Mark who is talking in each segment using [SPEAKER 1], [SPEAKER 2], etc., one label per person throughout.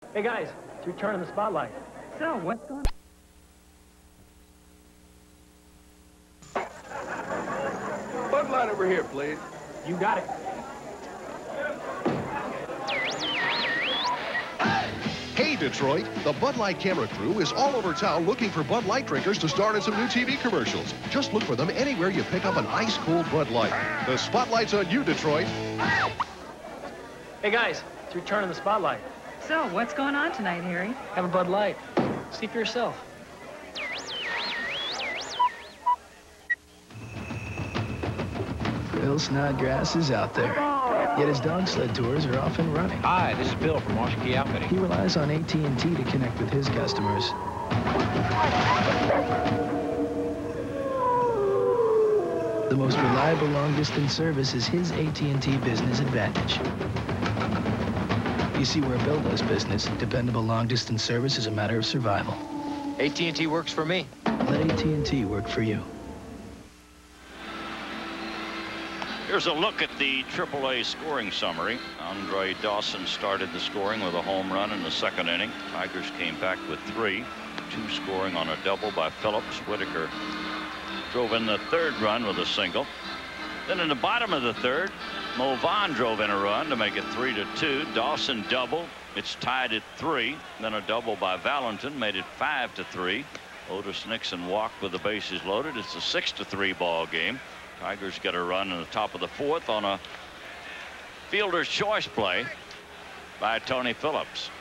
[SPEAKER 1] Hey, guys, it's your turn in the spotlight.
[SPEAKER 2] So, what's going on?
[SPEAKER 3] Bud Light over here, please.
[SPEAKER 1] You got it.
[SPEAKER 4] Hey, Detroit, the Bud Light camera crew is all over town looking for Bud Light drinkers to star in some new TV commercials. Just look for them anywhere you pick up an ice-cold Bud Light. The spotlight's on you, Detroit.
[SPEAKER 1] Hey, guys, it's your turn in the spotlight.
[SPEAKER 2] So, what's going on tonight, Harry?
[SPEAKER 1] Have a Bud Light. See for yourself.
[SPEAKER 5] Bill Snodgrass is out there, yet his dog sled tours are off and running.
[SPEAKER 6] Hi, this is Bill from Washakie Outfitting.
[SPEAKER 5] He relies on AT&T to connect with his customers. The most reliable long-distance service is his AT&T Business Advantage. You see, where Bill does business, dependable long-distance service is a matter of survival.
[SPEAKER 6] AT&T works for me.
[SPEAKER 5] Let AT&T work for you.
[SPEAKER 7] Here's a look at the AAA scoring summary. Andre Dawson started the scoring with a home run in the second inning. Tigers came back with 3, 2 scoring on a double by Phillips. Whitaker drove in the third run with a single. Then in the bottom of the third, Mo Vaughn drove in a run to make it 3-2. Dawson doubled. It's tied at 3. Then a double by Valentin made it 5-3. Otis Nixon walked with the bases loaded. It's a 6-3 ball game. Tigers get a run in the top of the fourth on a fielder's choice play by Tony Phillips.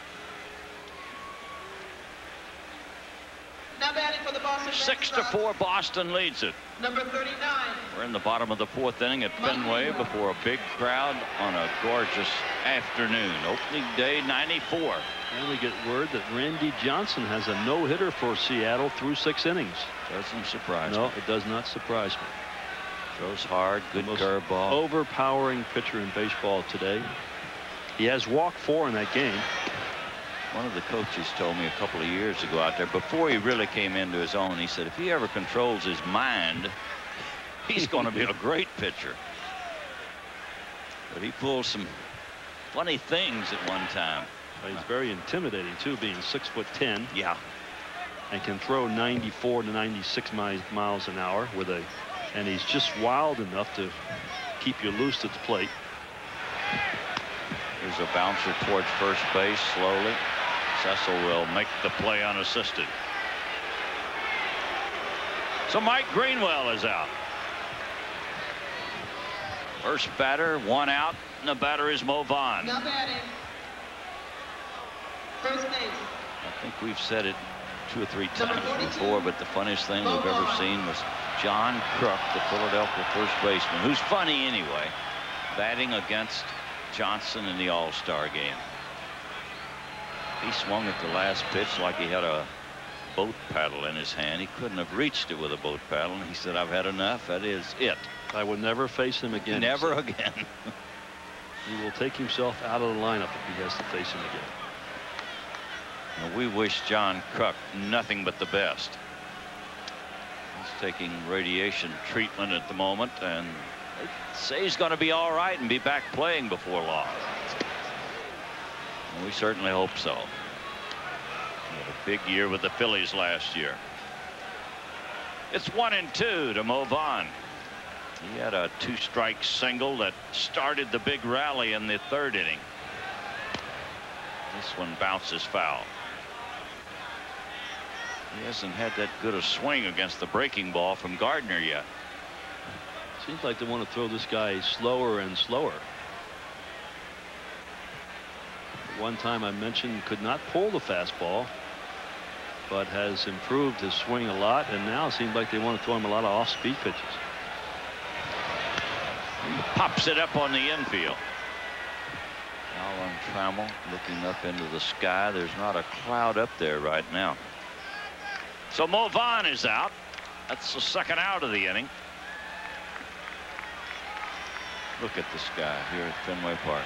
[SPEAKER 8] Now batting for the Boston Red Sox.
[SPEAKER 7] 6-4, Boston leads it.
[SPEAKER 8] Number 39.
[SPEAKER 7] We're in the bottom of the fourth inning at Fenway before a big crowd on a gorgeous afternoon. Opening day 94.
[SPEAKER 9] And we get word that Randy Johnson has a no-hitter for Seattle through 6 innings.
[SPEAKER 7] Doesn't surprise me.
[SPEAKER 9] No, it does not surprise me.
[SPEAKER 7] Throws hard, good curveball.
[SPEAKER 9] Overpowering pitcher in baseball today. He has walked 4 in that game.
[SPEAKER 7] One of the coaches told me a couple of years ago out there, before he really came into his own, he said if he ever controls his mind, he's going to be a great pitcher. But he pulled some funny things at one time.
[SPEAKER 9] He's very intimidating too, being 6'10".
[SPEAKER 7] Yeah.
[SPEAKER 9] And can throw 94 to 96 miles an hour with a, and he's just wild enough to keep you loose at the plate.
[SPEAKER 7] Here's a bouncer towards first base slowly. Cecil will make the play unassisted. So Mike Greenwell is out. First batter, 1 out, and the batter is Mo Vaughn.
[SPEAKER 8] Now batting. First base.
[SPEAKER 7] I think we've said it 2 or 3 times before, but the funniest thing we've ever seen was John Kruk, the Philadelphia first baseman, who's funny anyway, batting against Johnson in the All-Star game. He swung at the last pitch like he had a boat paddle in his hand. He couldn't have reached it with a boat paddle. And he said, "I've had enough. That is it.
[SPEAKER 9] I will never face him again."
[SPEAKER 7] Never again.
[SPEAKER 9] He will take himself out of the lineup if he has to face him again.
[SPEAKER 7] We wish John Kruk nothing but the best. He's taking radiation treatment at the moment, and they say he's going to be all right and be back playing before long. And we certainly hope so. He had a big year with the Phillies last year. It's 1-2 to Mo Vaughn. He had a 2-strike single that started the big rally in the third inning. This one bounces foul. He hasn't had that good a swing against the breaking ball from Gardner yet.
[SPEAKER 9] Seems like they want to throw this guy slower and slower. One time I mentioned could not pull the fastball, but has improved his swing a lot, and now it seems like they want to throw him a lot of off-speed pitches.
[SPEAKER 7] He pops it up on the infield. Alan Trammell looking up into the sky. There's not a cloud up there right now. So Mo Vaughn is out. That's the second out of the inning. Look at the sky here at Fenway Park.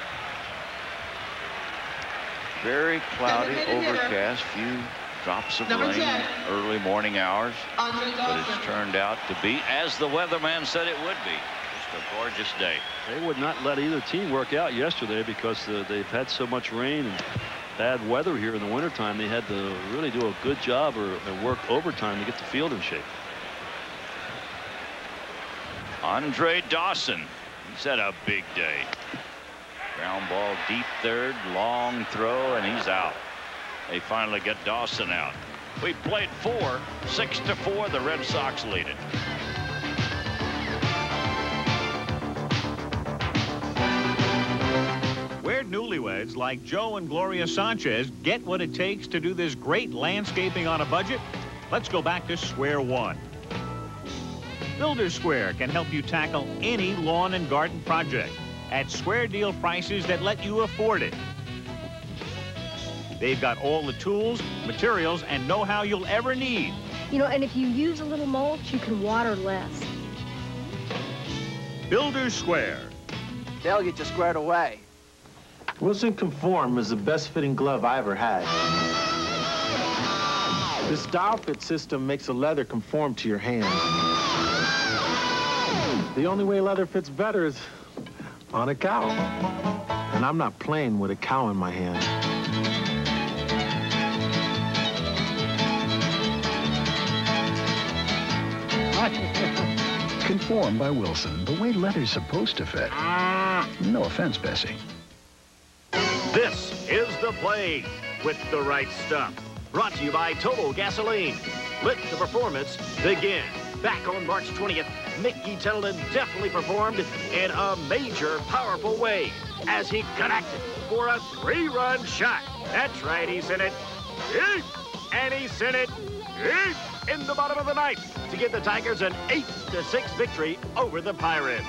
[SPEAKER 7] Very cloudy, overcast, few drops of rain early morning hours, but it's turned out to be, as the weatherman said it would be, just a gorgeous day.
[SPEAKER 9] They would not let either team work out yesterday because they've had so much rain, and bad weather here in the wintertime, they had to really do a good job or work overtime to get the field in shape.
[SPEAKER 7] Andre Dawson, he's had a big day. Ground ball deep third, long throw, and he's out. They finally get Dawson out. We played 4, 6-4. The Red Sox lead it.
[SPEAKER 10] Where newlyweds like Joe and Gloria Sanchez get what it takes to do this great landscaping on a budget? Let's go back to square one. Builders Square can help you tackle any lawn and garden project at square deal prices that let you afford it. They've got all the tools, materials, and know-how you'll ever need.
[SPEAKER 11] You know, and if you use a little mulch, you can water less.
[SPEAKER 10] Builders Square.
[SPEAKER 12] They'll get you squared away.
[SPEAKER 13] Wilson Conform is the best fitting glove I ever had. This dial fit system makes the leather conform to your hand. The only way leather fits better is on a cow. And I'm not playing with a cow in my hand.
[SPEAKER 14] Conform by Wilson, the way leather's supposed to fit. No offense, Bessie.
[SPEAKER 15] This is The Play with the right stuff. Brought to you by Total Gasoline. Let the performance begin. Back on March 20th, Mickey Tettleton definitely performed in a major, powerful way as he connected for a 3-run shot. That's right, he sent it deep, and he sent it deep in the bottom of the ninth to give the Tigers an 8-6 victory over the Pirates.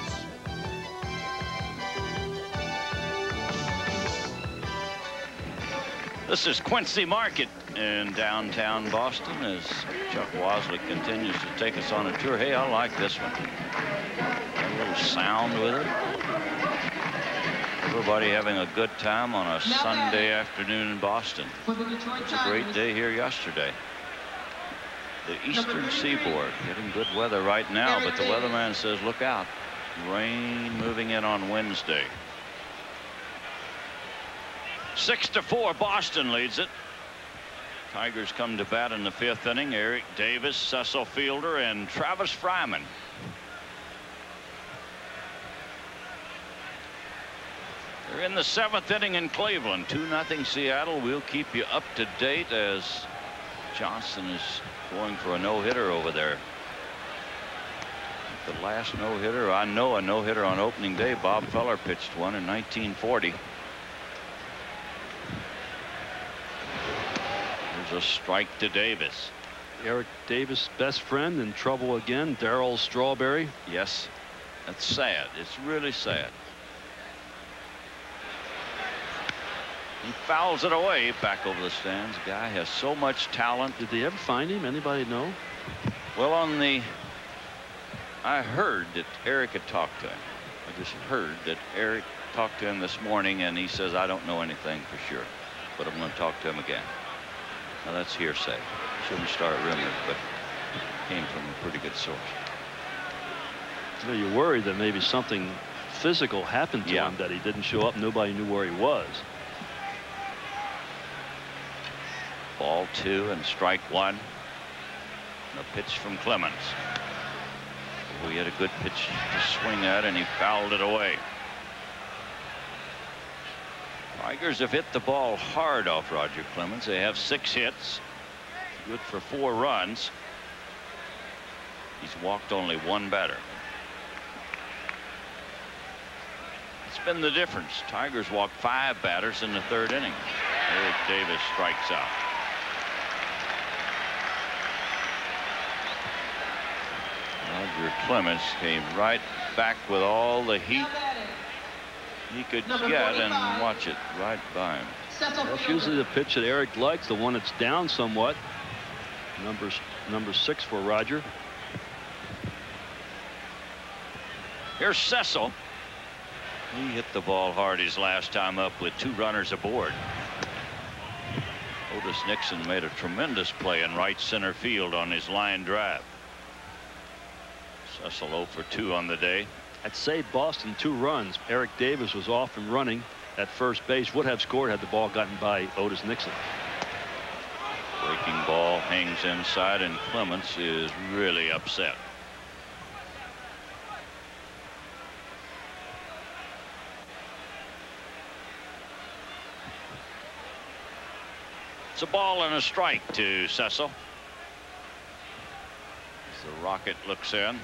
[SPEAKER 7] This is Quincy Market in downtown Boston as Chuck Wasley continues to take us on a tour. Hey, I like this one. Got a little sound with it. Everybody having a good time on a Sunday afternoon in Boston. It was a great day here yesterday. The eastern seaboard getting good weather right now, but the weatherman says look out. Rain moving in on Wednesday. 6-4, Boston leads it. Tigers come to bat in the 5th inning. Eric Davis, Cecil Fielder, and Travis Fryman. They're in the 7th inning in Cleveland. 2-0 Seattle. We'll keep you up to date as Johnson is going for a no-hitter over there. The last no-hitter, I know a no-hitter on opening day. Bob Feller pitched one in 1940. There's a strike to Davis.
[SPEAKER 9] Eric Davis' best friend in trouble again, Darryl Strawberry.
[SPEAKER 7] Yes, that's sad. It's really sad. He fouls it away back over the stands. Guy has so much talent.
[SPEAKER 9] Did they ever find him? Anybody know?
[SPEAKER 7] Well, I heard that Eric had talked to him. I just heard that Eric talked to him this morning, and he says, I don't know anything for sure, but I'm going to talk to him again. Now, that's hearsay. Shouldn't start rumors, but came from a pretty good source.
[SPEAKER 9] You know, you're worried that maybe something physical happened to him, that he didn't show up. Nobody knew where he was. Ball 2 and strike 1. And a pitch from Clemens. He had a good pitch to swing at, and he fouled it away. Tigers have hit the ball hard off Roger Clemens. They have 6 hits. Good for 4 runs. He's walked only 1 batter. It's been the difference. Tigers walked 5 batters in the 3rd inning. Eric Davis strikes out. Roger Clemens came right back with all the heat he could get, and watch it right by him. That's usually the pitch that Eric likes, the one that's down somewhat. Number 6 for Roger.
[SPEAKER 7] Here's Cecil. He hit the ball hard his last time up with 2 runners aboard. Otis Nixon made a tremendous play in right center field on his line drive. Cecil 0 for 2 on the day.
[SPEAKER 9] I'd say Boston 2 runs. Eric Davis was off and running.
[SPEAKER 16] at first base would have scored had the ball gotten by Otis Nixon.
[SPEAKER 7] Breaking ball hangs inside, and Clemens is really upset. It's a ball and a strike to Cecil. As the Rocket looks in.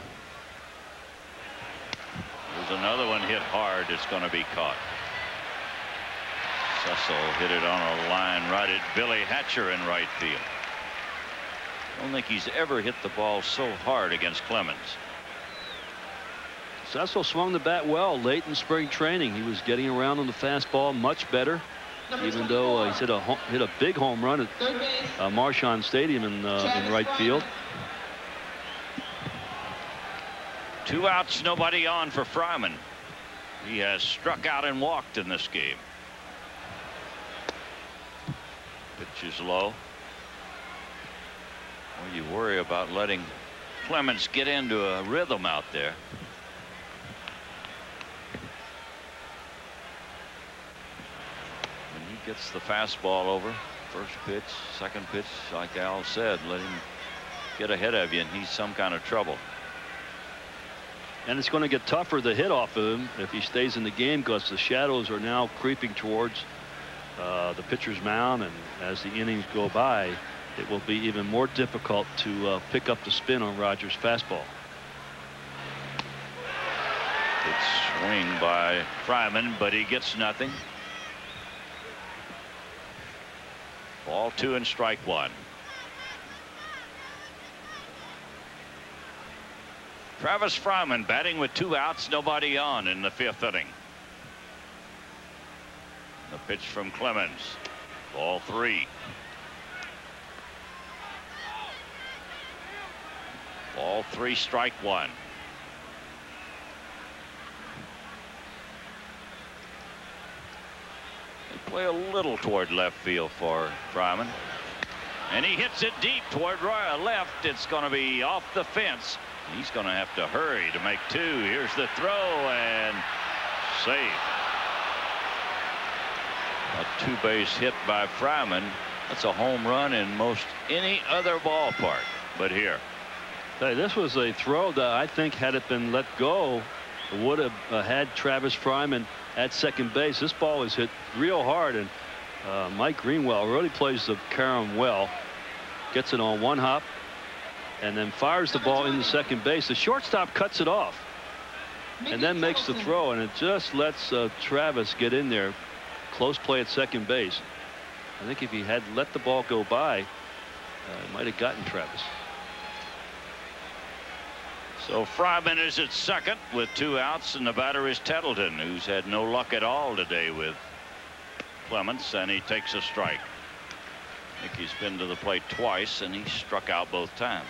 [SPEAKER 7] There's another one hit hard. It's going to be caught. Cecil hit it on a line right at Billy Hatcher in right field. I don't think he's ever hit the ball so hard against Clemens.
[SPEAKER 16] Cecil swung the bat well late in spring training. He was getting around on the fastball much better, even though he's hit a big home run at Marchand Stadium in right field.
[SPEAKER 7] 2 outs, nobody on for Fryman. He has struck out and walked in this game. Pitch is low. Well, you worry about letting Clemens get into a rhythm out there. When he gets the fastball over, first pitch, second pitch, like Al said, let him get ahead of you and he's some kind of trouble.
[SPEAKER 16] And it's going to get tougher to hit off of him if he stays in the game, because the shadows are now creeping towards the pitcher's mound, and as the innings go by, it will be even more difficult to pick up the spin on Rogers' fastball.
[SPEAKER 7] Good swing by Fryman, but he gets nothing. Ball 2 and strike 1. Travis Fryman batting with 2 outs, nobody on in the 5th inning. The pitch from Clemens. Ball 3. Ball 3, strike 1. They play a little toward left field for Fryman. And he hits it deep toward left. It's going to be off the fence. He's going to have to hurry to make 2. Here's the throw and save. A 2-base hit by Fryman. That's a home run in most any other ballpark but here.
[SPEAKER 16] Hey, this was a throw that I think, had it been let go, would have had Travis Fryman at second base. This ball is hit real hard, and Mike Greenwell really plays the carom well. Gets it on 1 hop and then fires the ball into second base. The shortstop cuts it off and then makes the throw, and it just lets Travis get in there. Close play at second base. I think if he had let the ball go by, it might have gotten Travis.
[SPEAKER 7] So Fryman is at second with 2 outs, and the batter is Tettleton, who's had no luck at all today with Clemens, and he takes a strike. I think he's been to the plate twice, and he struck out both times.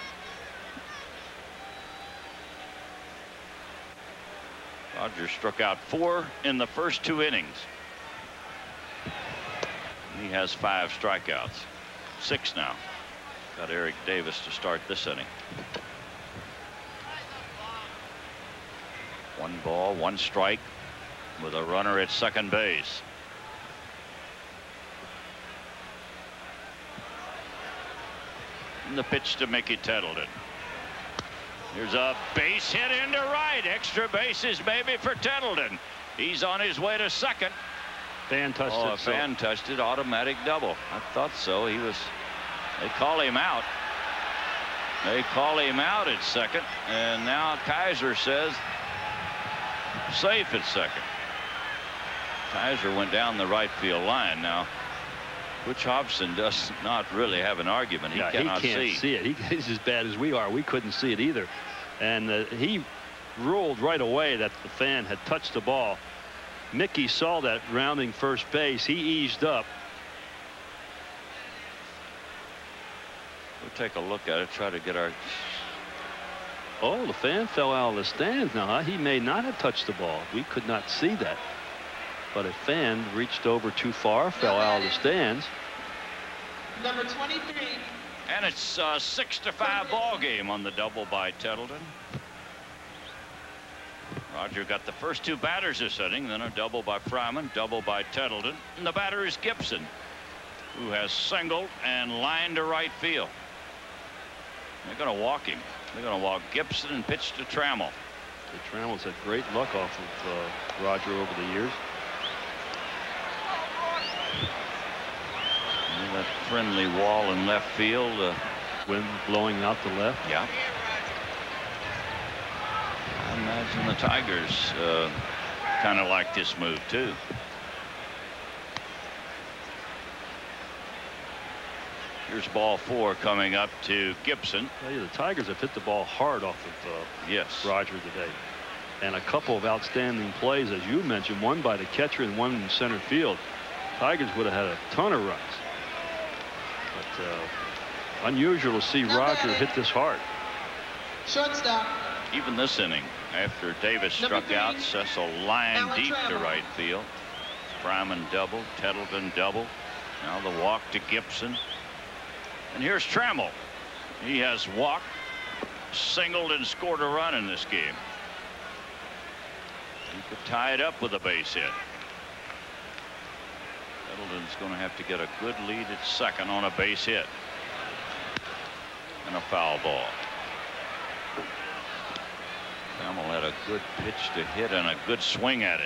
[SPEAKER 7] Rogers struck out 4 in the first 2 innings. He has 5 strikeouts. 6 now. Got Eric Davis to start this inning. 1 ball, 1 strike with a runner at second base. And the pitch to Mickey Tettleton. Here's a base hit into right. Extra bases maybe for Tettleton. He's on his way to second.
[SPEAKER 16] Fan touched it.
[SPEAKER 7] Fan touched it. Automatic double. I thought so. He was. They call him out. They call him out at second, and now Kaiser says safe at second. Kaiser went down the right field line. Now Butch Hobson does not really have an argument. He cannot
[SPEAKER 16] see it. He's as bad as we are. We couldn't see it either, and he ruled right away that the fan had touched the ball. Mickey saw that rounding first base. He eased up.
[SPEAKER 7] We'll take a look at it, try to get our.
[SPEAKER 16] Oh, the fan fell out of the stands. Now, he may not have touched the ball. We could not see that. But a fan reached over too far, fell out of the stands.
[SPEAKER 8] Number 23.
[SPEAKER 7] And it's a 6-5 ball game on the double by Tettleton. Roger got the first two batters this inning, then a double by Fryman, double by Tettleton, and the batter is Gibson, who has singled and lined to right field. They're going to walk him. They're going to walk Gibson and pitch to Trammell.
[SPEAKER 16] Trammell's had great luck off of Roger over the years.
[SPEAKER 7] And that friendly wall in left field.
[SPEAKER 16] Wind blowing out to left.
[SPEAKER 7] Yeah. I imagine the Tigers kind of like this move too. Here's ball 4 coming up to Gibson.
[SPEAKER 16] Well, yeah, the Tigers have hit the ball hard off of
[SPEAKER 7] yes.
[SPEAKER 16] Roger today. And a couple of outstanding plays, as you mentioned, one by the catcher and one in center field. Tigers would have had a ton of runs. But unusual to see Roger hit this hard.
[SPEAKER 8] Shortstop.
[SPEAKER 7] Even this inning, after Davis struck out, Cecil lined deep to right field. Fryman double, Tettleton double. Now the walk to Gibson. And here's Trammell. He has walked, singled, and scored a run in this game. He could tie it up with a base hit. Tettleton's going to have to get a good lead at second on a base hit. And a foul ball. Trammell had a good pitch to hit and a good swing at it.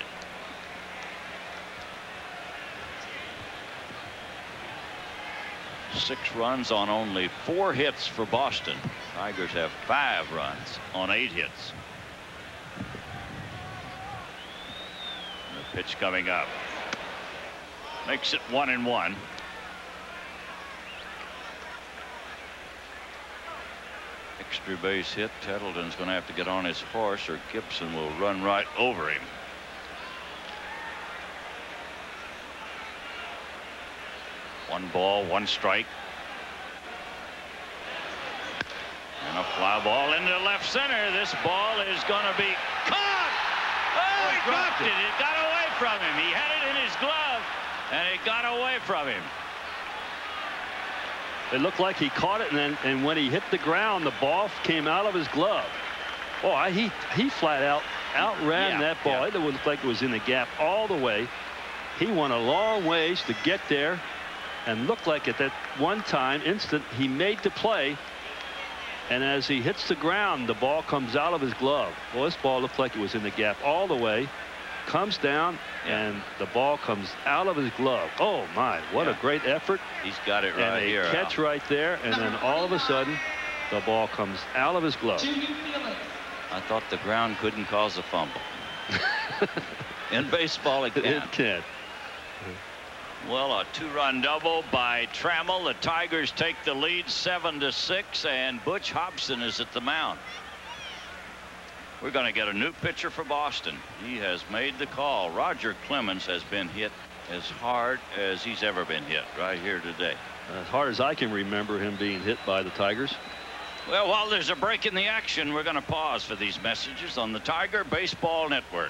[SPEAKER 7] Six runs on only 4 hits for Boston. Tigers have 5 runs on 8 hits. The pitch coming up. Makes it 1-1. Extra base hit. Tettleton's going to have to get on his horse or Gibson will run right over him. One ball, 1 strike. And a fly ball into left center. This ball is going to be caught. Oh, he dropped it. It got away from him. He had it in his glove, and it got away from him.
[SPEAKER 16] It looked like he caught it, and when he hit the ground, the ball came out of his glove. Oh, he flat out outran that ball. It looked like it was in the gap all the way. He went a long ways to get there, and looked like at that one time instant he made the play. And as he hits the ground, the ball comes out of his glove. Well, this ball looked like it was in the gap all the way. Comes down, and the ball comes out of his glove. Oh, my, what a great effort.
[SPEAKER 7] He's got it right here.
[SPEAKER 16] And a catch right there, and then all of a sudden, the ball comes out of his glove.
[SPEAKER 7] I thought the ground couldn't cause a fumble. In baseball, it can.
[SPEAKER 16] It can.
[SPEAKER 7] Well, a 2-run double by Trammell. The Tigers take the lead 7-6, and Butch Hobson is at the mound. We're going to get a new pitcher for Boston. He has made the call. Roger Clemens has been hit as hard as he's ever been hit right here today.
[SPEAKER 16] As hard as I can remember him being hit by the Tigers.
[SPEAKER 7] Well, while there's a break in the action, we're going to pause for these messages on the Tiger Baseball Network.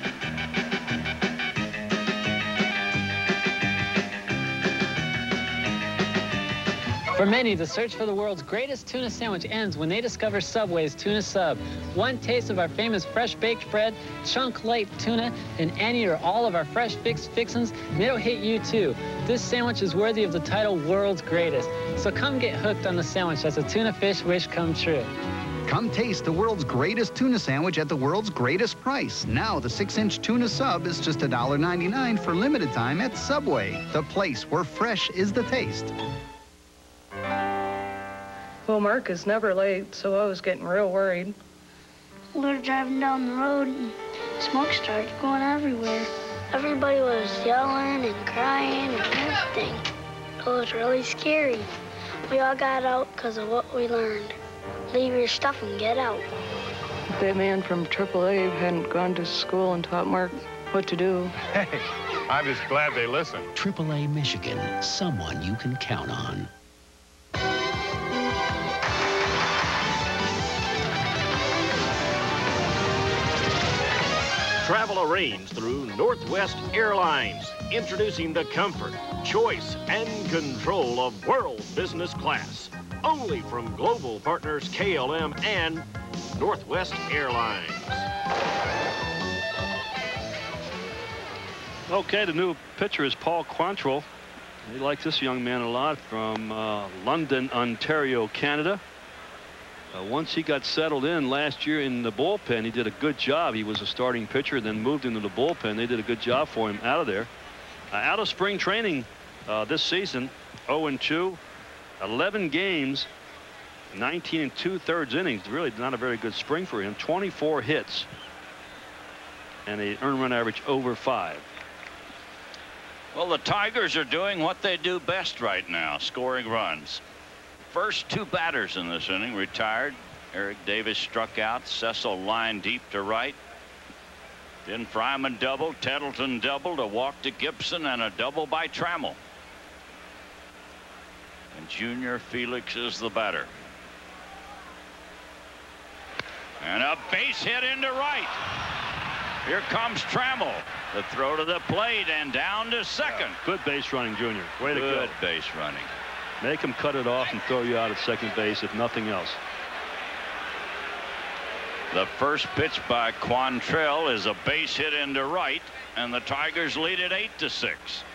[SPEAKER 17] For many, the search for the world's greatest tuna sandwich ends when they discover Subway's Tuna Sub. One taste of our famous fresh baked bread, chunk light tuna, and any or all of our fresh fixins, and it'll hit you too. This sandwich is worthy of the title World's Greatest. So come get hooked on the sandwich as a tuna fish wish come true.
[SPEAKER 18] Come taste the world's greatest tuna sandwich at the world's greatest price. Now the 6-inch tuna sub is just $1.99 for limited time at Subway, the place where fresh is the taste.
[SPEAKER 19] Well, Mark is never late, so I was getting real worried.
[SPEAKER 11] We were driving down the road and smoke started going everywhere. Everybody was yelling and crying and everything. It was really scary. We all got out because of what we learned. Leave your stuff and get out.
[SPEAKER 19] That man from AAA hadn't gone to school and taught Mark what to do.
[SPEAKER 20] Hey, I'm just glad they listened.
[SPEAKER 21] AAA Michigan, someone you can count on.
[SPEAKER 15] Travel arranged through Northwest Airlines, introducing the comfort, choice, and control of world business class. Only from global partners KLM and Northwest Airlines.
[SPEAKER 16] Okay, the new pitcher is Paul Quantrill. He likes this young man a lot, from London, Ontario, Canada. Once he got settled in last year in the bullpen, he did a good job. He was a starting pitcher, then moved into the bullpen. They did a good job for him out of there. Out of spring training this season, 0-2, 11 games, 19 2/3 innings. Really not a very good spring for him. 24 hits and an earned run average over 5.
[SPEAKER 7] Well, the Tigers are doing what they do best right now, scoring runs. First 2 batters in this inning retired. Eric Davis struck out. Cecil lined deep to right. Then Fryman doubled, Tettleton doubled, a walk to Gibson, and a double by Trammell. And Junior Felix is the batter. And a base hit into right. Here comes Trammell. The throw to the plate and down to second.
[SPEAKER 16] Good base running, Junior. Way to go.
[SPEAKER 7] Good base running.
[SPEAKER 16] Make him cut it off and throw you out at second base, if nothing else.
[SPEAKER 7] The first pitch by Quantrill is a base hit into right, and the Tigers lead it 8-6.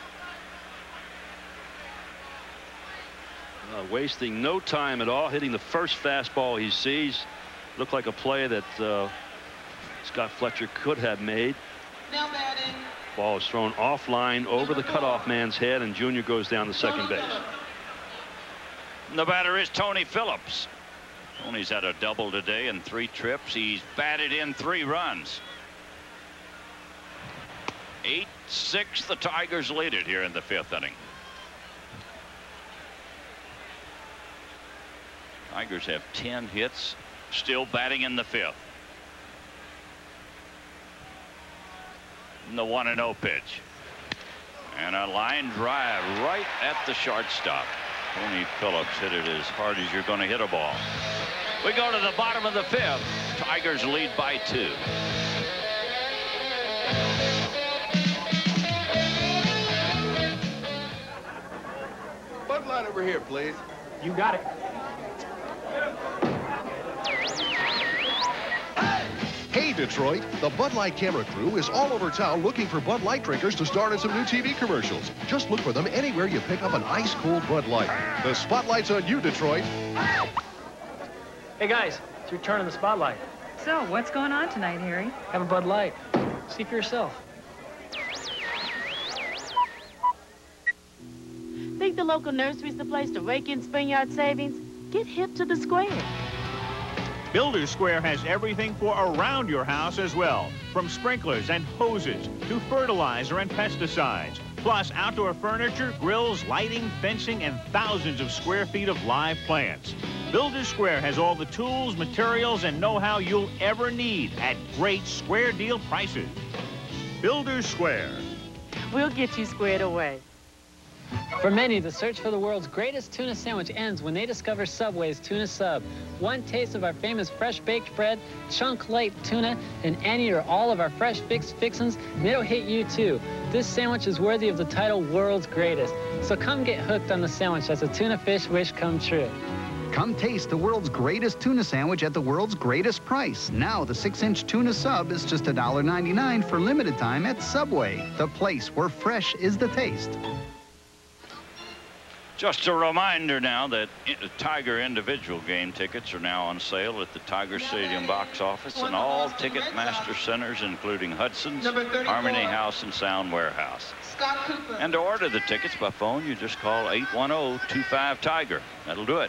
[SPEAKER 16] Wasting no time at all, hitting the first fastball he sees. Looked like a play that Scott Fletcher could have made.
[SPEAKER 8] Now batting.
[SPEAKER 16] Ball is thrown offline over the cutoff man's head, and Junior goes down to second base.
[SPEAKER 7] The batter is Tony Phillips. Tony's had a double today in 3 trips. He's batted in 3 runs. 8-6. The Tigers lead it here in the 5th inning. Tigers have 10 hits, still batting in the 5th. And the 1-0 pitch. And a line drive right at the shortstop. Tony Phillips hit it as hard as you're going to hit a ball. We go to the bottom of the 5th. Tigers lead by 2.
[SPEAKER 3] Bud Light over here, please.
[SPEAKER 1] You got it.
[SPEAKER 4] Hey, Detroit, the Bud Light camera crew is all over town looking for Bud Light drinkers to star in some new TV commercials. Just look for them anywhere you pick up an ice-cold Bud Light. The spotlight's on you, Detroit.
[SPEAKER 1] Hey, guys, it's your turn in the spotlight.
[SPEAKER 2] So, what's going on tonight, Harry?
[SPEAKER 1] Have a Bud Light. See for yourself.
[SPEAKER 22] Think the local nursery's the place to rake in spring yard savings? Get hip to the Square.
[SPEAKER 10] Builders Square has everything for around your house as well, from sprinklers and hoses to fertilizer and pesticides, plus outdoor furniture, grills, lighting, fencing, and thousands of square feet of live plants. Builders Square has all the tools, materials, and know-how you'll ever need at great square deal prices. Builders Square.
[SPEAKER 22] We'll get you squared away.
[SPEAKER 17] For many, the search for the world's greatest tuna sandwich ends when they discover Subway's Tuna Sub. One taste of our famous fresh baked bread, chunk light tuna, and any or all of our fresh fixins, and it'll hit you too. This sandwich is worthy of the title World's Greatest. So come get hooked on the sandwich as a tuna fish wish come true.
[SPEAKER 18] Come taste the world's greatest tuna sandwich at the world's greatest price. Now the 6-inch tuna sub is just $1.99 for limited time at Subway, the place where fresh is the taste.
[SPEAKER 7] Just a reminder now that Tiger individual game tickets are now on sale at the Tiger Stadium box office and all Ticketmaster centers, including Hudson's, Harmony House, and Sound Warehouse. And to order the tickets by phone, you just call 810-25-TIGER. That'll do it.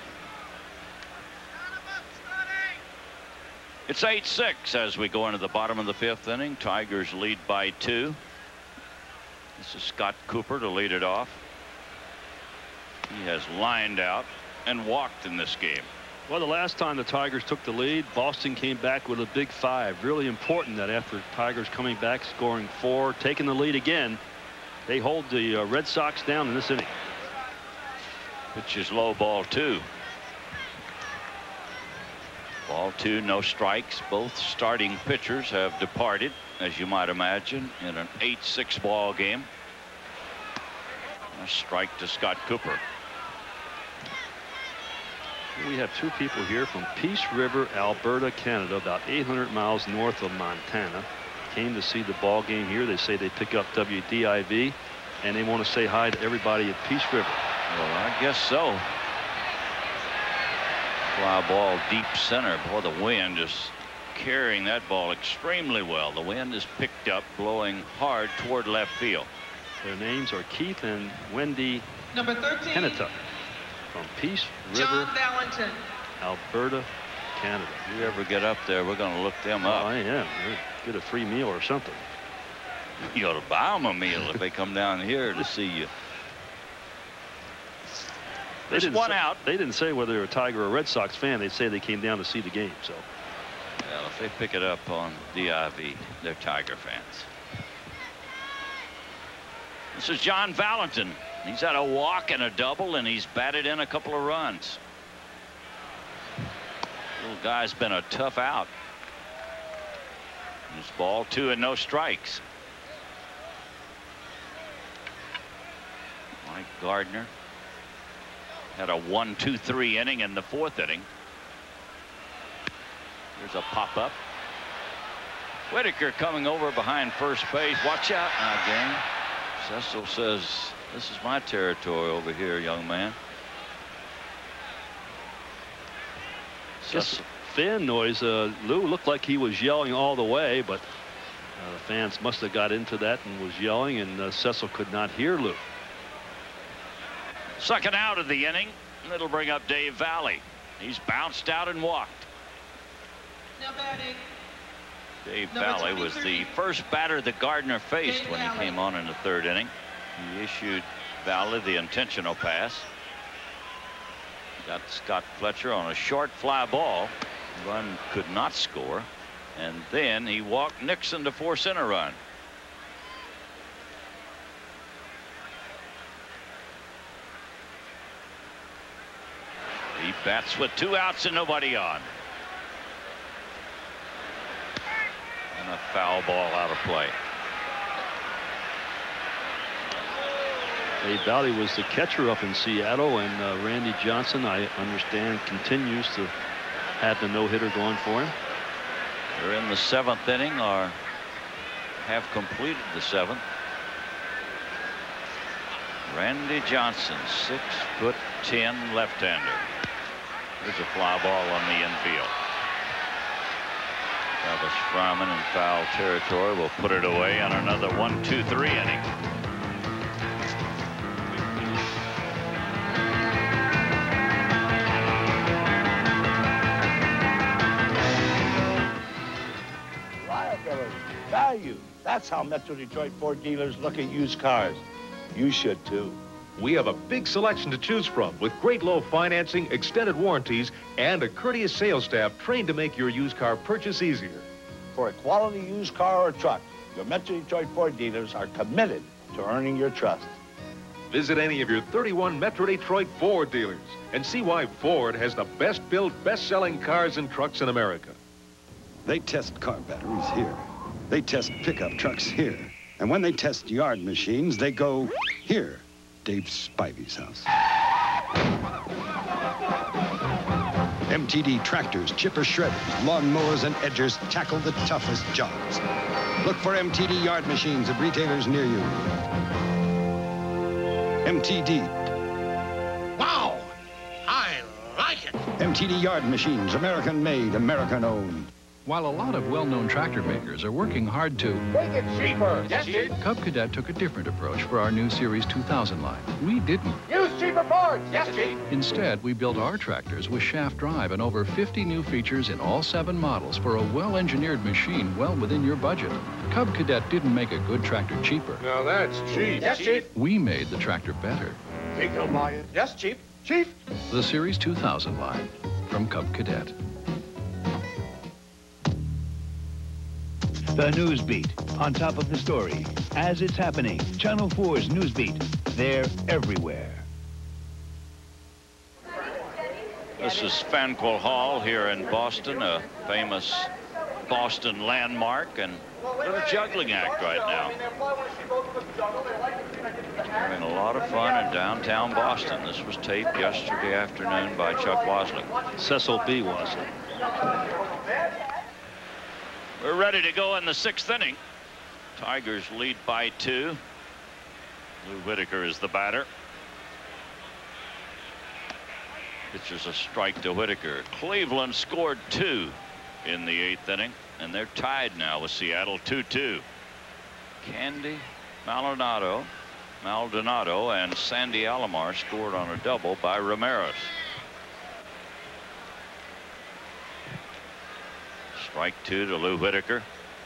[SPEAKER 7] It's 8-6 as we go into the bottom of the 5th inning. Tigers lead by 2. This is Scott Cooper to lead it off. He has lined out and walked in this game.
[SPEAKER 16] Well, the last time the Tigers took the lead, Boston came back with a big 5. Really important that after Tigers coming back, scoring 4, taking the lead again, they hold the Red Sox down in this inning.
[SPEAKER 7] Pitch is low, ball 2. Ball 2, no strikes. Both starting pitchers have departed, as you might imagine, in an 8-6 ball game. A strike to Scott Cooper.
[SPEAKER 16] We have 2 people here from Peace River, Alberta, Canada, about 800 miles north of Montana. came to see the ball game here. They say they pick up WDIV, and they want to say hi to everybody at Peace River.
[SPEAKER 7] Well, I guess so. Fly ball deep center. Boy, the wind just carrying that ball extremely well. The wind is picked up, blowing hard toward left field.
[SPEAKER 16] Their names are Keith and Wendy
[SPEAKER 8] Number 13.
[SPEAKER 16] Penatuck from Peace River,
[SPEAKER 8] John Valentin.
[SPEAKER 16] Alberta, Canada.
[SPEAKER 7] If you ever get up there, we're going to look them up.
[SPEAKER 16] I am. Get a free meal or something.
[SPEAKER 7] You ought to buy them a meal if they come down here to see you. There's one out.
[SPEAKER 16] They didn't say whether they're a Tiger or Red Sox fan. They say they came down to see the game. So,
[SPEAKER 7] well, if they pick it up on DIV, they're Tiger fans. This is John Valentin. He's had a walk and a double, and he's batted in a couple of runs. Little guy's been a tough out. This ball 2 and no strikes. Mike Gardner had a 1-2-3 inning in the 4th inning. There's a pop-up. Whitaker coming over behind first base. Watch out now, gang. Cecil says, this is my territory over here, young man.
[SPEAKER 16] just fan noise. Lou looked like he was yelling all the way, but the fans must have got into that and was yelling, and Cecil could not hear Lou.
[SPEAKER 7] Second out of the inning. It'll bring up Dave Valley. He's bounced out and walked.
[SPEAKER 8] Now batting.
[SPEAKER 7] Dave Valley was the first batter that Gardner faced when he came on in the 3rd inning. He issued Valley the intentional pass. Got Scott Fletcher on a short fly ball. Run could not score. And then he walked Nixon to force in a run. He bats with 2 outs and nobody on. And a foul ball out of play.
[SPEAKER 16] Dave Valley was the catcher up in Seattle, and Randy Johnson, I understand, continues to have the no-hitter going for him.
[SPEAKER 7] They're in the 7th inning, or have completed the 7th. Randy Johnson, 6'10" left-hander. There's a fly ball on the infield. Travis Fryman in foul territory will put it away on another 1-2-3 inning.
[SPEAKER 5] Reliability, value. That's how Metro Detroit Ford dealers look at used cars. You should too.
[SPEAKER 6] We have a big selection to choose from with great low financing, extended warranties, and a courteous sales staff trained to make your used car purchase easier.
[SPEAKER 5] For a quality used car or truck, your Metro Detroit Ford dealers are committed to earning your trust.
[SPEAKER 6] Visit any of your 31 Metro Detroit Ford dealers and see why Ford has the best-built, best-selling cars and trucks in America.
[SPEAKER 23] They test car batteries here. They test pickup trucks here. And when they test yard machines, they go here. Dave Spivey's house. MTD tractors, chipper shredders, lawn mowers, and edgers tackle the toughest jobs. Look for MTD yard machines at retailers near you. MTD.
[SPEAKER 5] Wow! I like it!
[SPEAKER 23] MTD yard machines, American made, American owned.
[SPEAKER 24] While a lot of well-known tractor makers are working hard to
[SPEAKER 5] make it cheaper, yes, Chief.
[SPEAKER 24] Cub Cadet took a different approach for our new Series 2000 line. We didn't.
[SPEAKER 5] Use cheaper parts, yes, Chief.
[SPEAKER 24] Instead, we built our tractors with shaft drive and over 50 new features in all 7 models for a well-engineered machine well within your budget. Cub Cadet didn't make a good tractor cheaper.
[SPEAKER 5] Now that's cheap. Yes, Chief.
[SPEAKER 24] We made the tractor better.
[SPEAKER 5] Think I'll buy it. Yes, Chief. Chief.
[SPEAKER 24] The Series 2000 line from Cub Cadet.
[SPEAKER 25] The News Beat, on top of the story, as it's happening. Channel 4's News Beat, they're everywhere.
[SPEAKER 7] This is Faneuil Hall here in Boston, a famous Boston landmark, and a juggling act right now. Having a lot of fun in downtown Boston. This was taped yesterday afternoon by Chuck Wasley.
[SPEAKER 16] Cecil B. Wasley.
[SPEAKER 7] We're ready to go in the 6th inning. Tigers lead by 2. Lou Whitaker is the batter. Pitches a strike to Whitaker. Cleveland scored 2 in the 8th inning, and they're tied now with Seattle 2-2. Candy, Maldonado, and Sandy Alomar scored on a double by Ramirez. Strike 2 to Lou Whitaker.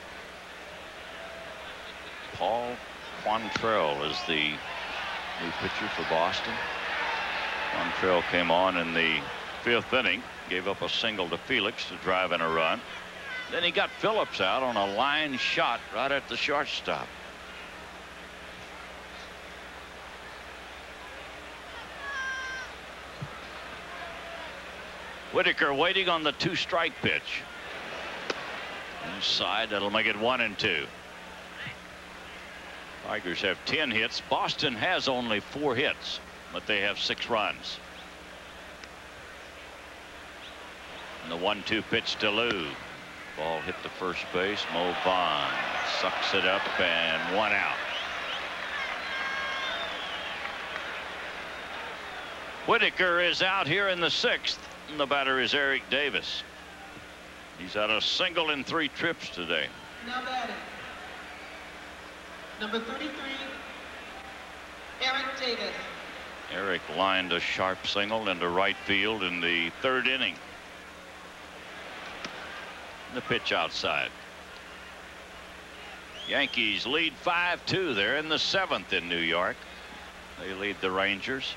[SPEAKER 7] Paul Quantrill is the new pitcher for Boston. Quantrill came on in the 5th inning, gave up a single to Felix to drive in a run. Then he got Phillips out on a line shot right at the shortstop. Whitaker waiting on the 2-strike pitch. Inside, that'll make it 1-2. Tigers have 10 hits. Boston has only 4 hits, but they have 6 runs. And the 1-2 pitch to Lou. Ball hit the first base. Mo Vaughn sucks it up, and 1 out. Whitaker is out here in the 6th. And the batter is Eric Davis. He's had a single in 3 trips today.
[SPEAKER 8] Now batting, number 33, Eric Davis.
[SPEAKER 7] Eric lined a sharp single into right field in the 3rd inning. The pitch outside. Yankees lead 5-2. They're in the 7th in New York. They lead the Rangers.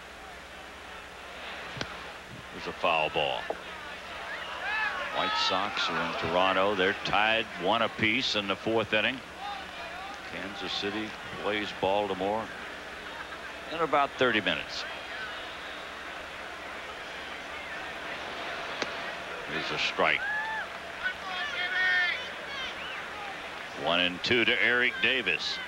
[SPEAKER 7] There's a foul ball. White Sox are in Toronto. They're tied 1 apiece in the 4th inning. Kansas City plays Baltimore in about 30 minutes. Here's a strike. 1-2 to Eric Davis.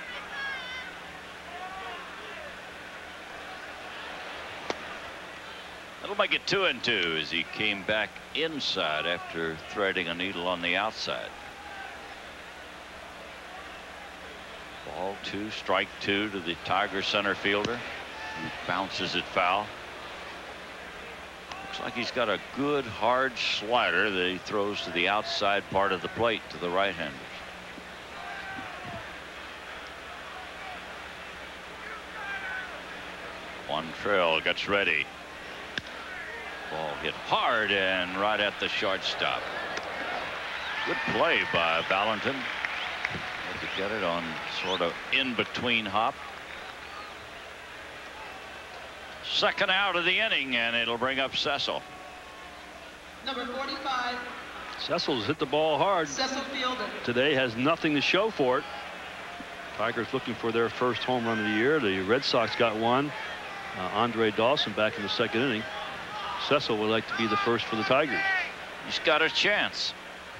[SPEAKER 7] That'll make it 2-2 as he came back inside after threading a needle on the outside. Ball 2, strike 2 to the Tiger center fielder, who bounces it foul. Looks like he's got a good hard slider that he throws to the outside part of the plate to the right-handers. Quantrill gets ready. Ball hit hard and right at the shortstop. Good play by Valentin. Had to get it on sort of in between hop. 2nd out of the inning, and it'll bring up Cecil.
[SPEAKER 8] Number 45.
[SPEAKER 16] Cecil's hit the ball hard.
[SPEAKER 8] Cecil Fielder.
[SPEAKER 16] Today has nothing to show for it. Tigers looking for their first home run of the year. The Red Sox got one. Andre Dawson back in the 2nd inning. Cecil would like to be the first for the Tigers.
[SPEAKER 7] He's got a chance.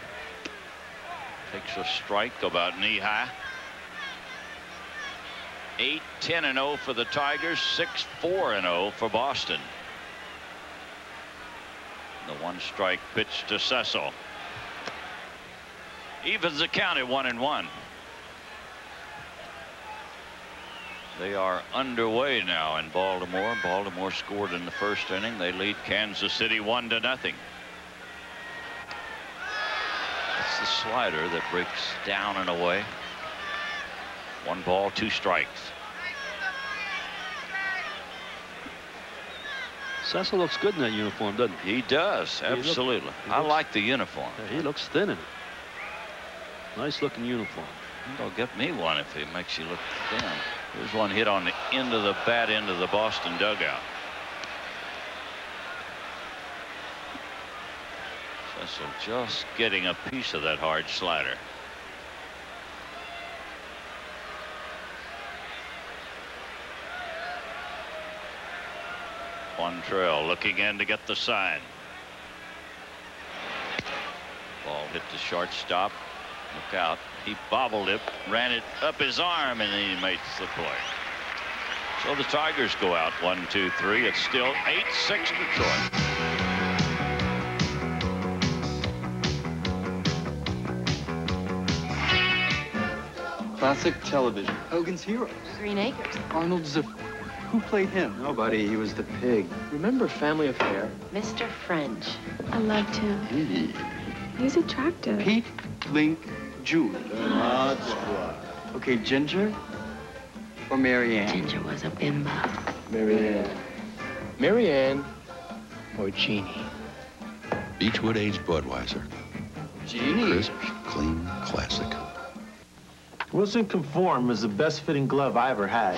[SPEAKER 7] Takes a strike about knee high. 8-10-0 for the Tigers. 6-4-0 for Boston. The 1-strike pitch to Cecil. Evens the count at 1-1. They are underway now in Baltimore. Baltimore scored in the 1st inning. They lead Kansas City 1-0. That's the slider that breaks down and away. 1 ball, 2 strikes.
[SPEAKER 16] Cecil looks good in that uniform, doesn't he?
[SPEAKER 7] He does, absolutely. I like the uniform.
[SPEAKER 16] Yeah, he looks thin in it. Nice looking uniform.
[SPEAKER 7] Don't get me one if it makes you look thin. There's one hit on the end of the bad end of the Boston dugout. Cecil just getting a piece of that hard slider. Quantrill looking in to get the sign. Ball hit the shortstop. Look out. He bobbled it, ran it up his arm, and he makes the play. So the Tigers go out 1-2-3. It's still 8-6 Detroit.
[SPEAKER 9] Classic television.
[SPEAKER 11] Hogan's Heroes.
[SPEAKER 22] Green Acres.
[SPEAKER 9] Arnold Zip. Who played him? Nobody. He was the pig. Remember Family Affair?
[SPEAKER 22] Mr. French.
[SPEAKER 19] I loved him. He's attractive.
[SPEAKER 9] Pete, Link, Julie. Okay, Ginger or Mary Ann?
[SPEAKER 22] Ginger was a bimbo.
[SPEAKER 9] Mary Ann. Mary Ann or Jeannie?
[SPEAKER 4] Beechwood aged Budweiser.
[SPEAKER 9] Jeannie.
[SPEAKER 4] Crisp, clean, classic.
[SPEAKER 12] Wilson Conform is the best fitting glove I ever had.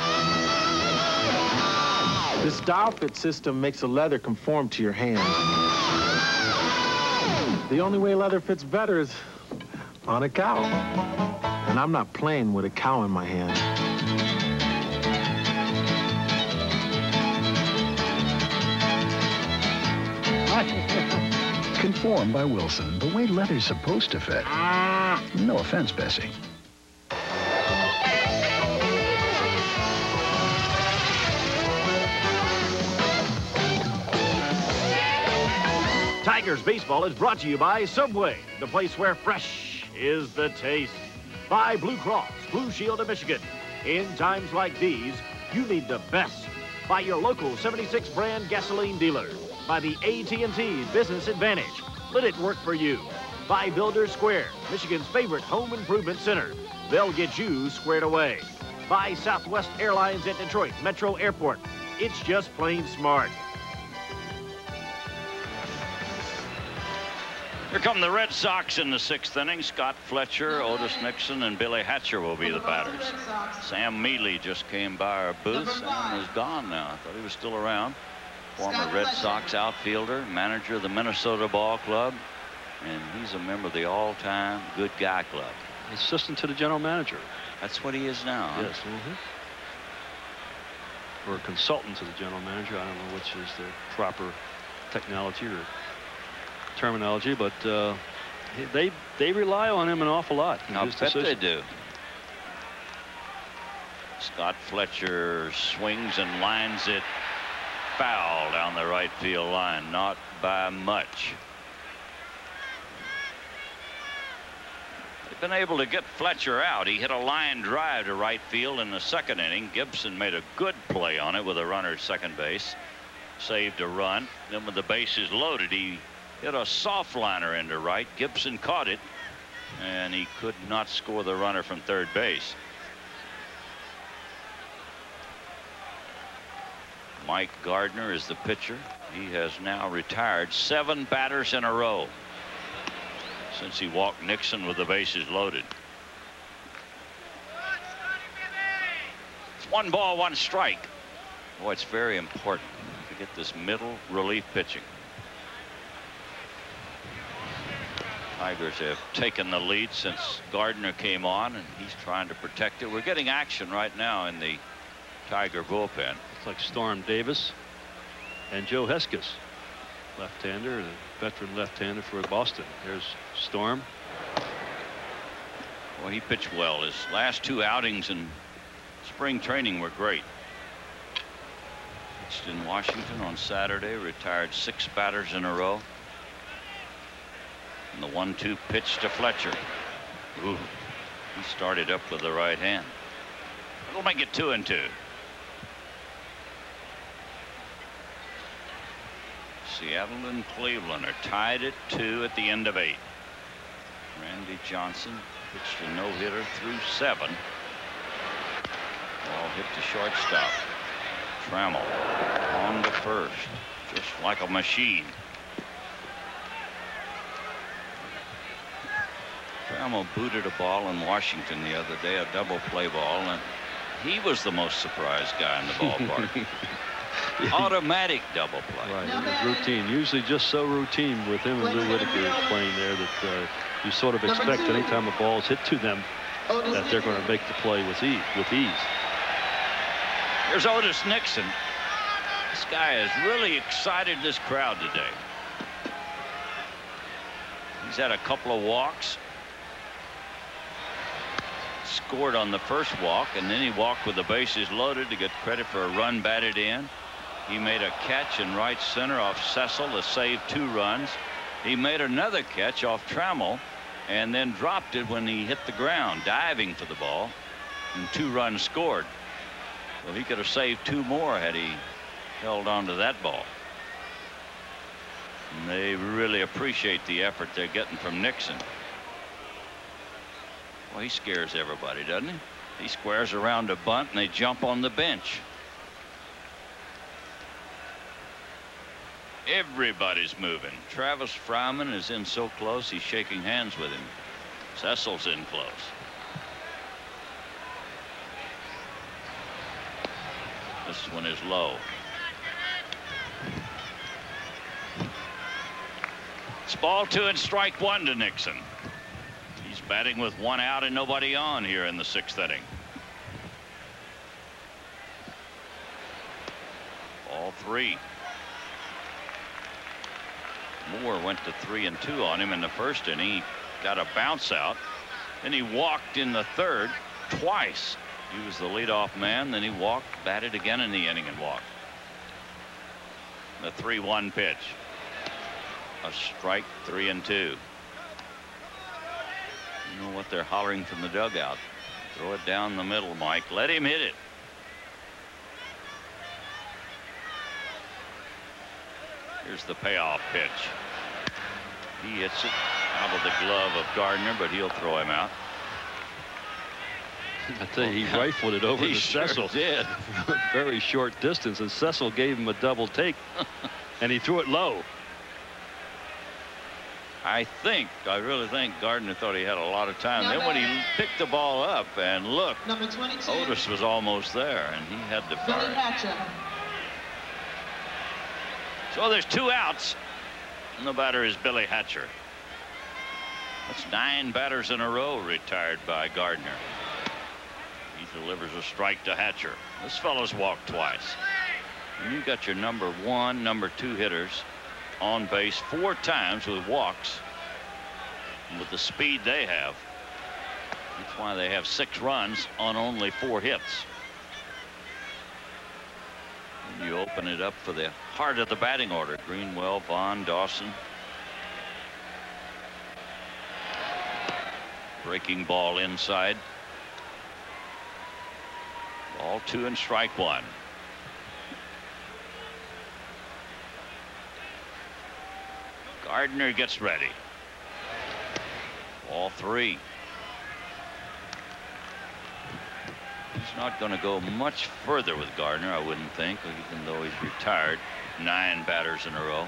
[SPEAKER 12] This dial fit system makes the leather conform to your hand. The only way leather fits better is on a cow. And I'm not playing with a cow in my hand.
[SPEAKER 24] Conform by Wilson, the way leather's supposed to fit. No offense, Bessie.
[SPEAKER 15] Tigers baseball is brought to you by Subway, the place where fresh is the taste. By Blue Cross, Blue Shield of Michigan. In times like these, you need the best. By your local 76 brand gasoline dealer. By the AT&T Business Advantage. Let it work for you. By Builder Square, Michigan's favorite home improvement center. They'll get you squared away. By Southwest Airlines at Detroit Metro Airport. It's just plain smart.
[SPEAKER 7] Here come the Red Sox in the 6th inning. Scott Fletcher, Otis Nixon, and Billy Hatcher will be the batters. Sam Mealy just came by our booth and is gone now. I thought he was still around. Former Red Sox outfielder, manager of the Minnesota Ball Club, and he's a member of the all-time Good Guy Club.
[SPEAKER 16] Assistant to the general manager.
[SPEAKER 7] That's what he is now. Huh?
[SPEAKER 16] Yes. Or a consultant to the general manager. I don't know which is the proper technology or terminology, but they rely on him an awful lot.
[SPEAKER 7] I bet they do. Scott Fletcher swings and lines it foul down the right field line, not by much. They've been able to get Fletcher out. He hit a line drive to right field in the 2nd inning. Gibson made a good play on it with a runner at second base, saved a run. Then with the bases loaded, he hit a soft liner into right. Gibson caught it, and he could not score the runner from third base. Mike Gardner is the pitcher. He has now retired 7 batters in a row since he walked Nixon with the bases loaded. It's 1 ball, 1 strike. Boy, it's very important to get this middle relief pitching. Tigers have taken the lead since Gardner came on, and he's trying to protect it. We're getting action right now in the Tiger bullpen.
[SPEAKER 16] It's like Storm Davis and Joe Hesketh, left-hander, the veteran left-hander for Boston. There's Storm.
[SPEAKER 7] Well, he pitched well. His last 2 outings in spring training were great. Pitched in Washington on Saturday, retired 6 batters in a row. And the 1-2 pitch to Fletcher. Ooh, he started up with the right hand. It'll make it 2-2. Seattle and Cleveland are tied at 2 at the end of 8. Randy Johnson pitched a no-hitter through 7. Ball hit to shortstop. Trammell on to first, just like a machine. Trammell booted a ball in Washington the other day, a double play ball, and he was the most surprised guy in the ballpark. Automatic double play.
[SPEAKER 16] Right, it was routine. Usually just so routine with him and Lou Whitaker playing there that you sort of expect anytime a ball is hit to them that they're going to make the play with ease.
[SPEAKER 7] Here's Otis Nixon. This guy has really excited this crowd today. He's had a couple of walks. Scored on the first walk, and then he walked with the bases loaded to get credit for a run batted in. He made a catch in right center off Cecil to save 2 runs. He made another catch off Trammell and then dropped it when he hit the ground, diving for the ball. and 2 runs scored. Well, he could have saved 2 more had he held on to that ball. And they really appreciate the effort they're getting from Nixon. Well, he scares everybody, doesn't he? He squares around a bunt and they jump on the bench. Everybody's moving. Travis Fryman is in so close, he's shaking hands with him. Cecil's in close. This one is low. It's ball 2 and strike 1 to Nixon. He's batting with 1 out and nobody on here in the 6th inning. Ball 3. Moore went to 3 and 2 on him in the 1st inning. He got a bounce out. Then he walked in the 3rd twice. He was the leadoff man. Then he walked, batted again in the inning and walked. The 3-1 pitch. A strike, 3 and 2. You know what they're hollering from the dugout. Throw it down the middle, Mike. Let him hit it. Here's the payoff pitch. He hits it out of the glove of Gardner, but he'll throw him out.
[SPEAKER 16] I tell you, he rifled it over to Cecil.
[SPEAKER 7] Sure did.
[SPEAKER 16] Very short distance, and Cecil gave him a double take, and he threw it low.
[SPEAKER 7] I really think Gardner thought he had a lot of time. Then when he picked the ball up and looked, Otis was almost there, and he had to fire. So there's 2 outs, and the batter is Billy Hatcher. That's 9 batters in a row retired by Gardner. He delivers a strike to Hatcher. This fellow's walked twice. And you got your number 1, number 2 hitters on base 4 times with walks. And with the speed they have, that's why they have 6 runs on only 4 hits. And you open it up for the heart of the batting order. Greenwell, Vaughn, Dawson. Breaking ball inside. Ball 2 and strike 1. Gardner gets ready. Ball 3. He's not going to go much further with Gardner, I wouldn't think, even though he's retired. 9 batters in a row.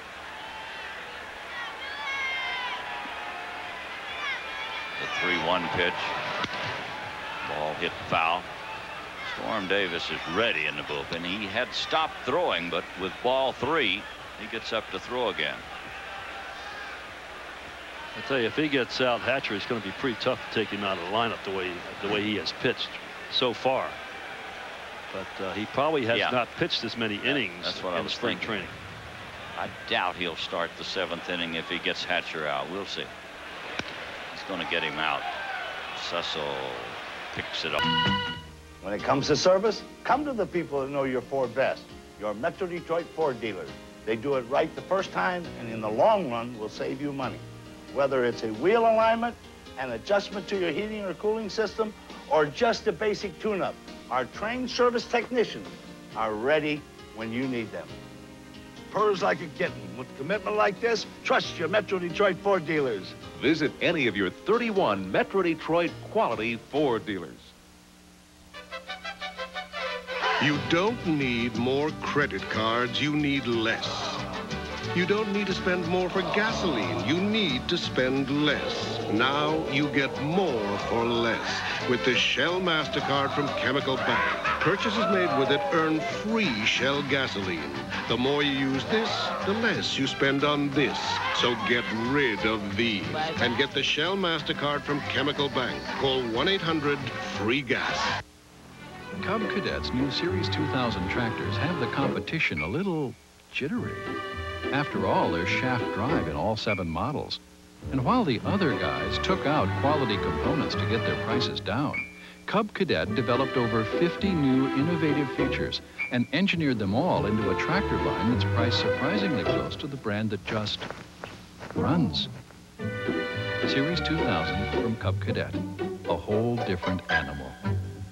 [SPEAKER 7] The 3-1 pitch. Ball hit foul. Storm Davis is ready in the bullpen. He had stopped throwing, but with ball 3, he gets up to throw again.
[SPEAKER 16] I tell you, if he gets out, Hatcher is going to be pretty tough to take him out of the lineup the way he has pitched so far. But he probably has not pitched as many innings.
[SPEAKER 7] That's what I was
[SPEAKER 16] spring
[SPEAKER 7] thinking.
[SPEAKER 16] training.
[SPEAKER 7] I doubt he'll start the 7th inning if he gets Hatcher out. We'll see. He's going to get him out. Cecil picks it up.
[SPEAKER 5] When it comes to service, come to the people that know your Ford best. Your Metro Detroit Ford dealers. They do it right the first time, and in the long run will save you money. Whether it's a wheel alignment, an adjustment to your heating or cooling system, or just a basic tune-up, our trained service technicians are ready when you need them. Purrs like a kitten. With commitment like this, trust your Metro Detroit Ford dealers.
[SPEAKER 6] Visit any of your 31 Metro Detroit quality Ford dealers.
[SPEAKER 4] You don't need more credit cards, you need less. You don't need to spend more for gasoline, you need to spend less. Now you get more for less with the Shell MasterCard from Chemical Bank. Purchases made with it earn free Shell gasoline. The more you use this, the less you spend on this. So get rid of these and get the Shell MasterCard from Chemical Bank. Call 1-800-FREE-GAS.
[SPEAKER 24] Cub Cadet's new Series 2000 tractors have the competition a little jittery. After all, there's shaft drive in all 7 models. And while the other guys took out quality components to get their prices down, Cub Cadet developed over 50 new innovative features and engineered them all into a tractor line that's priced surprisingly close to the brand that just runs. Series 2000 from Cub Cadet, a whole different animal.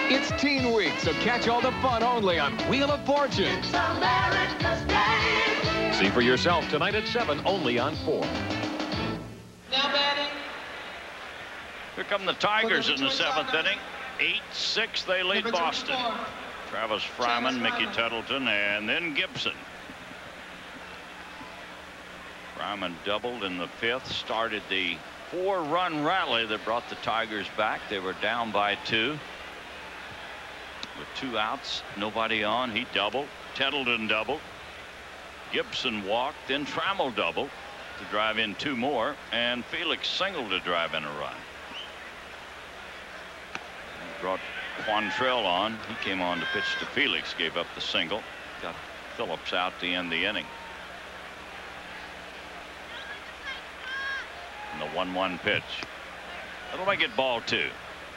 [SPEAKER 11] It's Teen Week, so catch all the fun only on Wheel of Fortune.
[SPEAKER 6] See for yourself tonight at 7, only on 4.
[SPEAKER 8] Now batting.
[SPEAKER 7] Here come the Tigers in the 7th inning. 8-6, they lead Boston. Travis Fryman, Mickey Tettleton, and then Gibson. Fryman doubled in the 5th, started the 4-run rally that brought the Tigers back. They were down by 2. With 2 outs, nobody on, he doubled. Tettleton doubled. Gibson walked, then Trammell doubled to drive in 2 more, and Felix singled to drive in a run. He brought Quantrill on. He came on to pitch to Felix, gave up the single. Got Phillips out to end the inning. And the 1-1 pitch. That'll make it ball 2.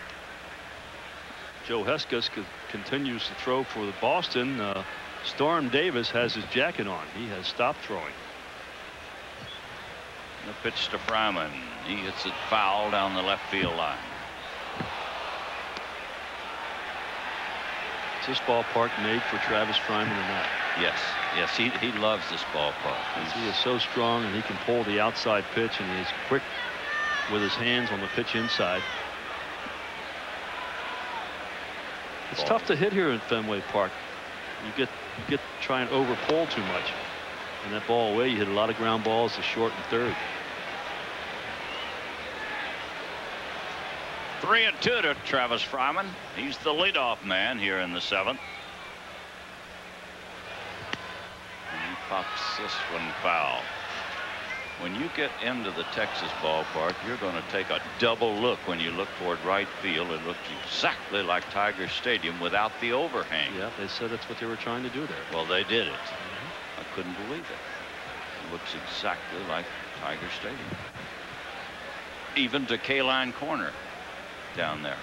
[SPEAKER 16] Joe Hesketh continues to throw for the Boston. Storm Davis has his jacket on. He has stopped throwing.
[SPEAKER 7] The pitch to Fryman. He hits it foul down the left field line.
[SPEAKER 16] Is this ballpark made for Travis Fryman or not?
[SPEAKER 7] Yes, yes, he loves this ballpark.
[SPEAKER 16] He is so strong, and he can pull the outside pitch, and he is quick with his hands on the pitch inside. It's tough to hit here in Fenway Park. You get to try and over pull too much, and that ball away, you hit a lot of ground balls to short and third.
[SPEAKER 7] 3-2 to Travis Fryman. He's the leadoff man here in the 7th. And he pops this one foul. When you get into the Texas ballpark, you're going to take a double look when you look toward right field. It looks exactly like Tiger Stadium without the overhang.
[SPEAKER 16] Yeah, they said that's what they were trying to do there.
[SPEAKER 7] Well, they did it. I couldn't believe it. It looks exactly like Tiger Stadium. Even to K-line corner down there.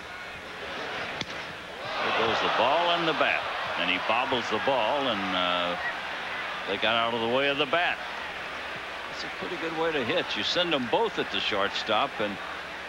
[SPEAKER 7] There goes the ball and the bat. And he bobbles the ball, and they got out of the way of the bat. It's a pretty good way to hit. You send them both at the shortstop, and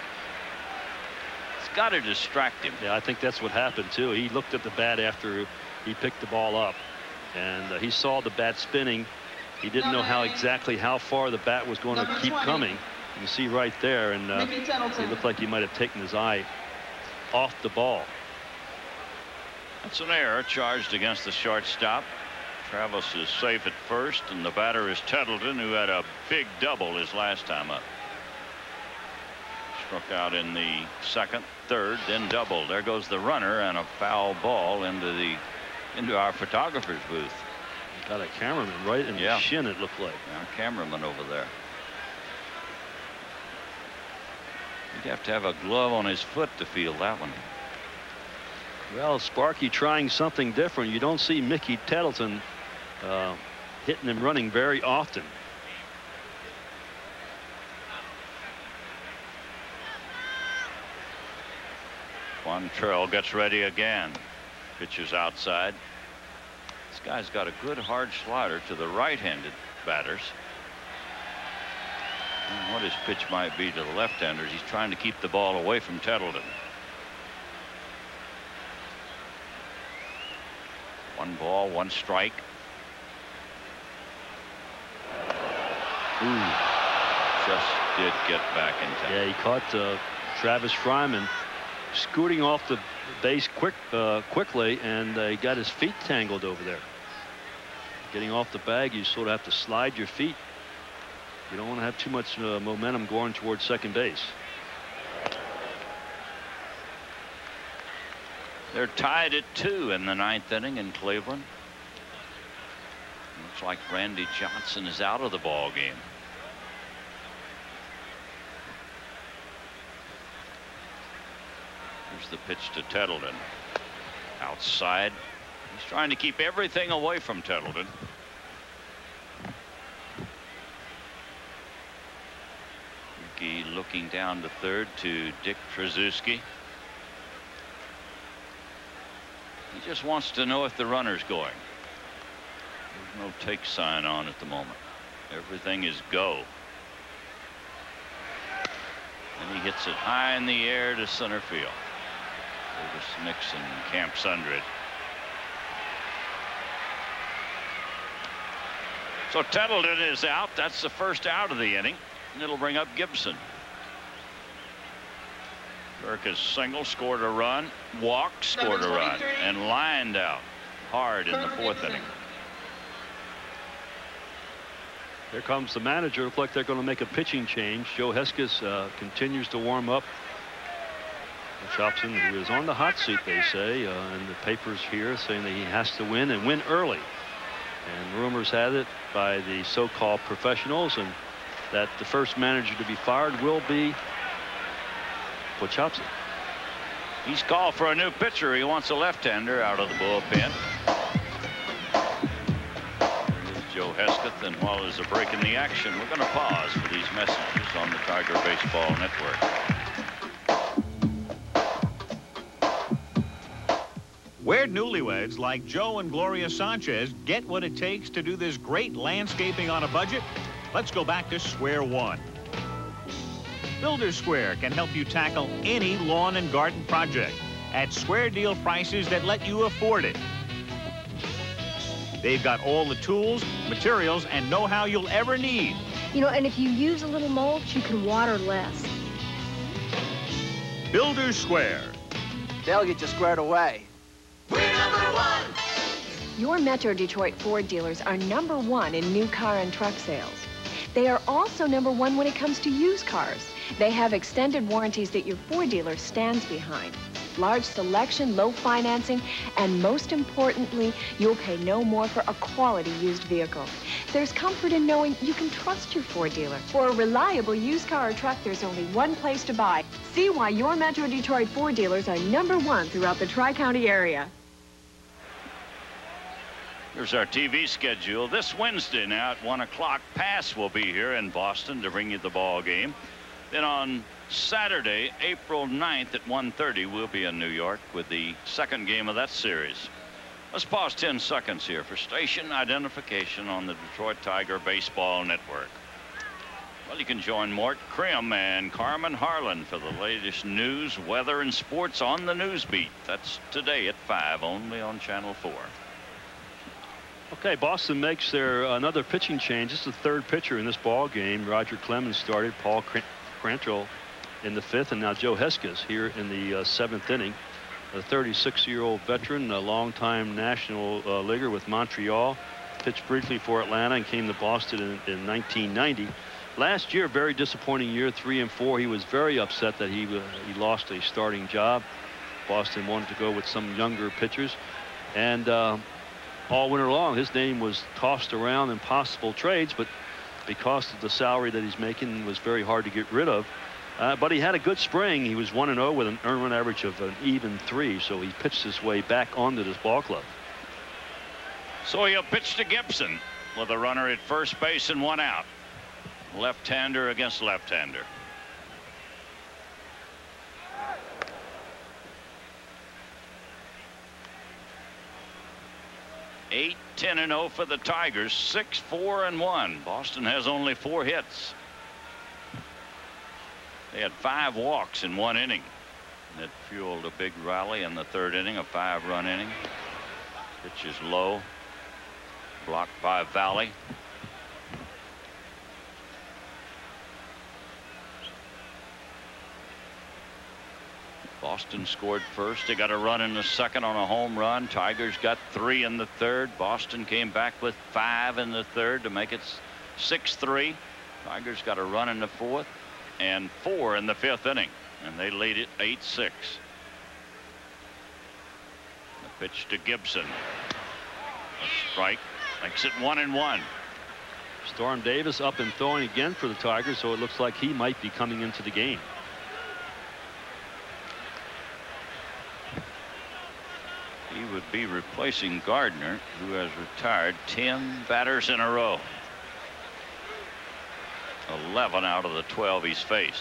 [SPEAKER 7] it's got to distract him.
[SPEAKER 16] Yeah, I think that's what happened too. He looked at the bat after he picked the ball up, and he saw the bat spinning. He didn't know exactly how far the bat was going to keep coming. You can see right there, and it looked like he might have taken his eye off the ball.
[SPEAKER 7] That's an error charged against the shortstop. Travis is safe at first, and the batter is Tettleton, who had a big double his last time up. Struck out in the 2nd, 3rd, then doubled. There goes the runner, and a foul ball into our photographer's booth.
[SPEAKER 16] Got a cameraman right in the shin, it looked like.
[SPEAKER 7] Yeah, a cameraman over there. He'd have to have a glove on his foot to feel that one.
[SPEAKER 16] Well, Sparky trying something different. You don't see Mickey Tettleton hitting and running very often.
[SPEAKER 7] Quantrill gets ready again. Pitches outside. This guy's got a good hard slider to the right-handed batters. And what his pitch might be to the left-handers, he's trying to keep the ball away from Tettleton. 1 ball, 1 strike.
[SPEAKER 16] Ooh.
[SPEAKER 7] Just did get back in time.
[SPEAKER 16] Yeah, he caught Travis Fryman scooting off the base quickly, and he got his feet tangled over there. Getting off the bag, you sort of have to slide your feet. You don't want to have too much momentum going towards second base.
[SPEAKER 7] They're tied at 2 in the 9th inning in Cleveland. Looks like Randy Johnson is out of the ball game. Here's the pitch to Tettleton. Outside. He's trying to keep everything away from Tettleton. Rickey looking down to 3rd to Dick Tracewski. He just wants to know if the runner's going. There's no take sign on at the moment. Everything is go. And he hits it high in the air to center field. Davis Nixon camps under it. So Tettleton is out. That's the first out of the inning. And it'll bring up Gibson. Burkus single, scored a run, walked, scored a run, and lined out hard in the fourth inning.
[SPEAKER 16] Here comes the manager. Looks like they're going to make a pitching change. Joe Hesketh continues to warm up. Chopson, who is on the hot seat, they say, in the papers here, saying that he has to win and win early. And rumors had it by the so-called professionals, and that the first manager to be fired will be Chopson.
[SPEAKER 7] He's called for a new pitcher. He wants a left-hander out of the bullpen. There's Joe Hesketh, and while there's a break in the action, we're going to pause for these messages on the Tiger Baseball Network.
[SPEAKER 10] Where'd newlyweds like Joe and Gloria Sanchez get what it takes to do this great landscaping on a budget? Let's go back to square one. Builders Square can help you tackle any lawn and garden project at square deal prices that let you afford it. They've got all the tools, materials, and know-how you'll ever need.
[SPEAKER 3] You know, and if you use a little mulch, you can water less.
[SPEAKER 10] Builders Square.
[SPEAKER 13] They'll get you squared away.
[SPEAKER 3] We're #1. Your Metro Detroit Ford dealers are #1 in new car and truck sales. They are also #1 when it comes to used cars. They have extended warranties that your Ford dealer stands behind. Large selection, low financing, and most importantly, you'll pay no more for a quality used vehicle. There's comfort in knowing you can trust your Ford dealer. For a reliable used car or truck, there's only one place to buy. See why your Metro Detroit Ford dealers are #1 throughout the Tri-County area.
[SPEAKER 7] Here's our TV schedule. This Wednesday now at 1 o'clock, Pass will be here in Boston to bring you the ball game. Then on Saturday, April 9th at 1:30, we'll be in New York with the second game of that series. Let's pause 10 seconds here for station identification on the Detroit Tiger Baseball Network. Well, you can join Mort Krim and Carmen Harlan for the latest news, weather, and sports on the News Beat. That's today at 5, only on Channel 4.
[SPEAKER 16] Okay, Boston makes their another pitching change. This is the third pitcher in this ball game. Roger Clemens started, Paul Quantrill in the 5th, and now Joe Hesketh here in the 7th inning. A 36-year-old veteran, a longtime national leaguer with Montreal, pitched briefly for Atlanta and came to Boston in 1990. Last year, very disappointing year, 3 and 4. He was very upset that he lost a starting job. Boston wanted to go with some younger pitchers, and all winter long his name was tossed around in possible trades, but because of the salary that he's making, was very hard to get rid of. But he had a good spring. He was 1-0 with an earned run average of an even 3, so he pitched his way back onto this ball club.
[SPEAKER 7] So he'll pitch to Gibson with a runner at first base and 1 out. Left-hander against left-hander. Eight, 10-0 for the Tigers. 6-4-1. Boston has only 4 hits. They had 5 walks in 1 inning. That fueled a big rally in the 3rd inning, a 5-run inning. Pitch is low. Blocked by Valley. Boston scored first. They got a run in the 2nd on a home run. Tigers got 3 in the 3rd. Boston came back with 5 in the 3rd to make it 6-3. Tigers got a run in the 4th and 4 in the 5th inning, and they lead it 8-6. The pitch to Gibson. A strike makes it 1-1.
[SPEAKER 16] Storm Davis up and throwing again for the Tigers, so it looks like he might be coming into the game.
[SPEAKER 7] He would be replacing Gardner, who has retired 10 batters in a row. 11 out of the 12 he's faced.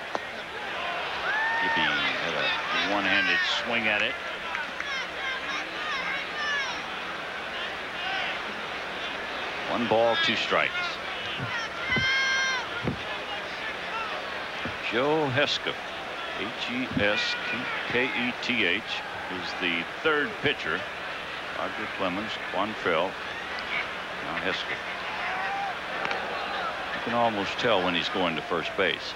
[SPEAKER 7] Gibby had a one-handed swing at it. One ball, 2 strikes. Joe Hesketh Hesketh is the third pitcher. Roger Clemens, Quantrill, now Hesketh. You can almost tell when he's going to first base.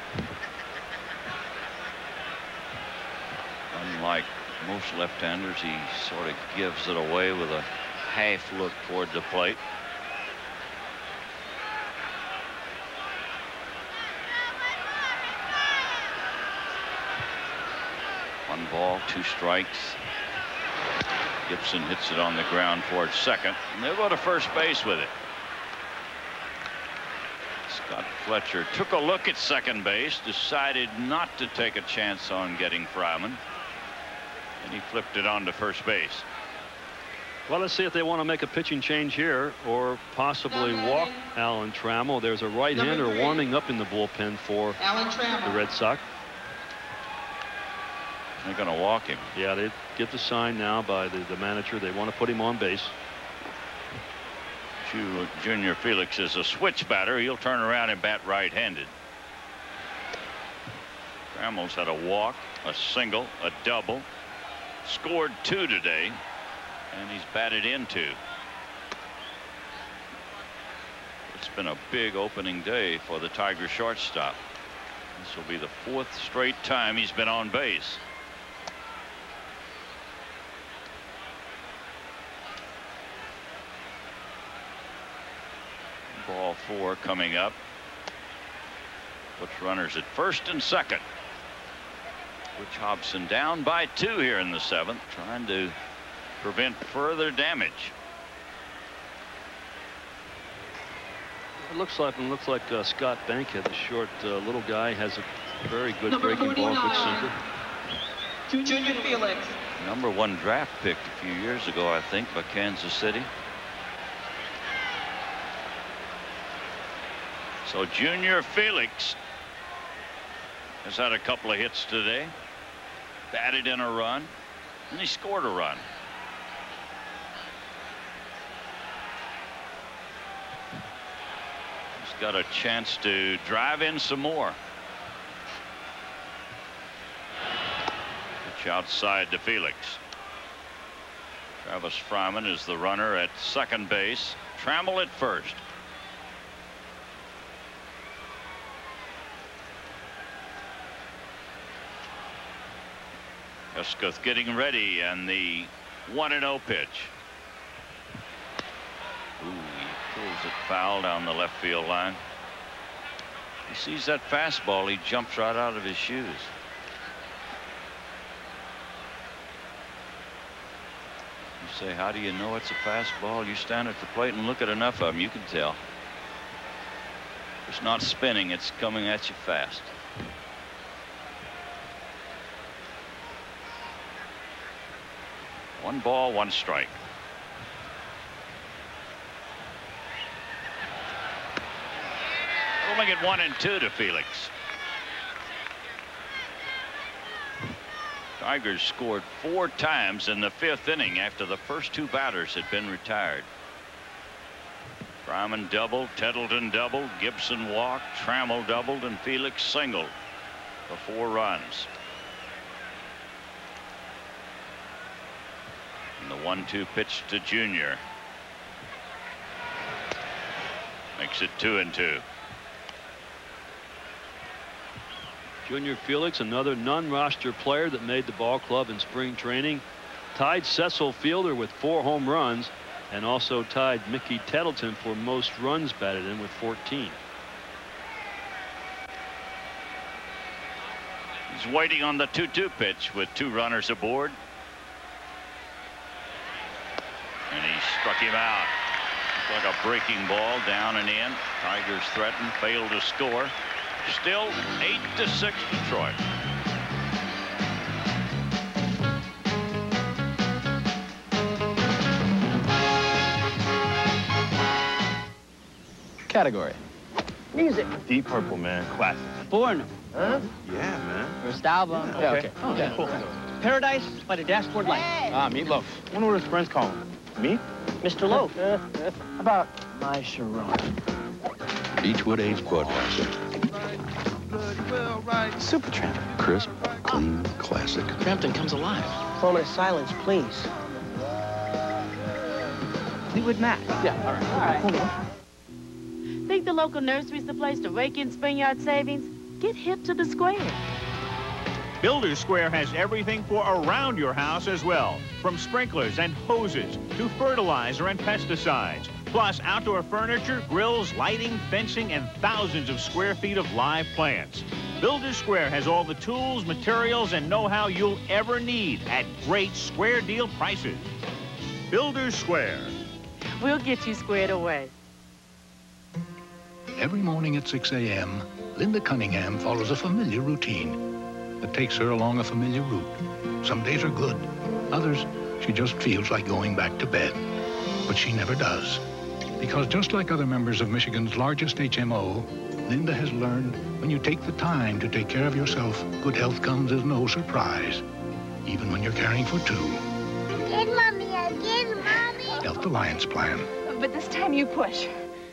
[SPEAKER 7] Unlike most left-handers, he sort of gives it away with a half look toward the plate. One ball, 2 strikes. Gibson hits it on the ground towards second, and they'll go to first base with it. Scott Fletcher took a look at second base, decided not to take a chance on getting Fryman, and he flipped it on to first base.
[SPEAKER 16] Well, let's see if they want to make a pitching change here or possibly walk Alan Trammell. There's a right-hander warming up in the bullpen for the Red Sox.
[SPEAKER 7] They're going to walk him.
[SPEAKER 16] Yeah, they get the sign now by the manager. They want to put him on base.
[SPEAKER 7] Junior Felix is a switch batter. He'll turn around and bat right-handed. Trammell's had a walk, a single, a double, scored 2 today, and he's batted in 2. It's been a big opening day for the Tiger shortstop. This will be the 4th straight time he's been on base. Ball 4 coming up. Puts runners at first and second. Butch Hobson down by 2 here in the 7th, trying to prevent further damage.
[SPEAKER 16] It looks like Scott Bankhead, the short little guy, has a very good breaking ball, good sinker.
[SPEAKER 8] Junior Felix.
[SPEAKER 7] Number 1 draft pick a few years ago, I think, by Kansas City. So Junior Felix has had a couple of hits today, batted in a run, and he scored a run. He's got a chance to drive in some more. Pitch outside to Felix. Travis Fryman is the runner at second base. Trammell at first. Hesketh getting ready, and the 1-0 pitch. Ooh, he pulls it foul down the left field line. He sees that fastball, he jumps right out of his shoes. You say, how do you know it's a fastball? You stand at the plate and look at enough of them, you can tell. It's not spinning, it's coming at you fast. One ball, 1 strike. We'll make it 1-2 to Felix. Tigers scored 4 times in the 5th inning after the first 2 batters had been retired. Fryman doubled, Tettleton doubled, Gibson walked, Trammell doubled, and Felix singled for 4 runs. And the 1-2 pitch to Junior. Makes it 2-2.
[SPEAKER 16] Junior Felix, another non-roster player that made the ball club in spring training, tied Cecil Fielder with 4 home runs and also tied Mickey Tettleton for most runs batted in with 14.
[SPEAKER 7] He's waiting on the 2-2 pitch with 2 runners aboard. And he struck him out. It's like a breaking ball, down and in. Tigers threatened, failed to score. Still 8-6 Detroit.
[SPEAKER 13] Category.
[SPEAKER 1] Music.
[SPEAKER 2] Deep Purple, man. Classic.
[SPEAKER 1] Born. Huh?
[SPEAKER 2] Yeah, man.
[SPEAKER 1] First album.
[SPEAKER 2] Yeah, okay.
[SPEAKER 1] Okay.
[SPEAKER 2] Cool.
[SPEAKER 1] Paradise by the Dashboard Light.
[SPEAKER 2] Ah, Meatloaf. Wonder what his friends call him. Me?
[SPEAKER 1] Mr. Loaf. How about my Sharon?
[SPEAKER 24] Beechwood Aged Budweiser. Supertramp. Crisp,
[SPEAKER 14] clean classic.
[SPEAKER 1] Frampton comes alive.
[SPEAKER 17] Moment of silence, please.
[SPEAKER 1] Fleetwood Mac. Yeah, all right.
[SPEAKER 22] All right. Think the local nursery's the place to rake in spring yard savings? Get hip to the Square.
[SPEAKER 10] Builders Square has everything for around your house as well, from sprinklers and hoses to fertilizer and pesticides, plus outdoor furniture, grills, lighting, fencing, and thousands of square feet of live plants. Builders Square has all the tools, materials, and know-how you'll ever need at great square deal prices. Builders Square.
[SPEAKER 22] We'll get you squared away.
[SPEAKER 18] Every morning at 6 a.m., Linda Cunningham follows a familiar routine that takes her along a familiar route. Some days are good. Others, she just feels like going back to bed. But she never does. Because just like other members of Michigan's largest HMO, Linda has learned when you take the time to take care of yourself, good health comes as no surprise, even when you're caring for two.
[SPEAKER 20] Again, Mommy, again, Mommy.
[SPEAKER 18] Health Alliance Plan.
[SPEAKER 20] But this time you push.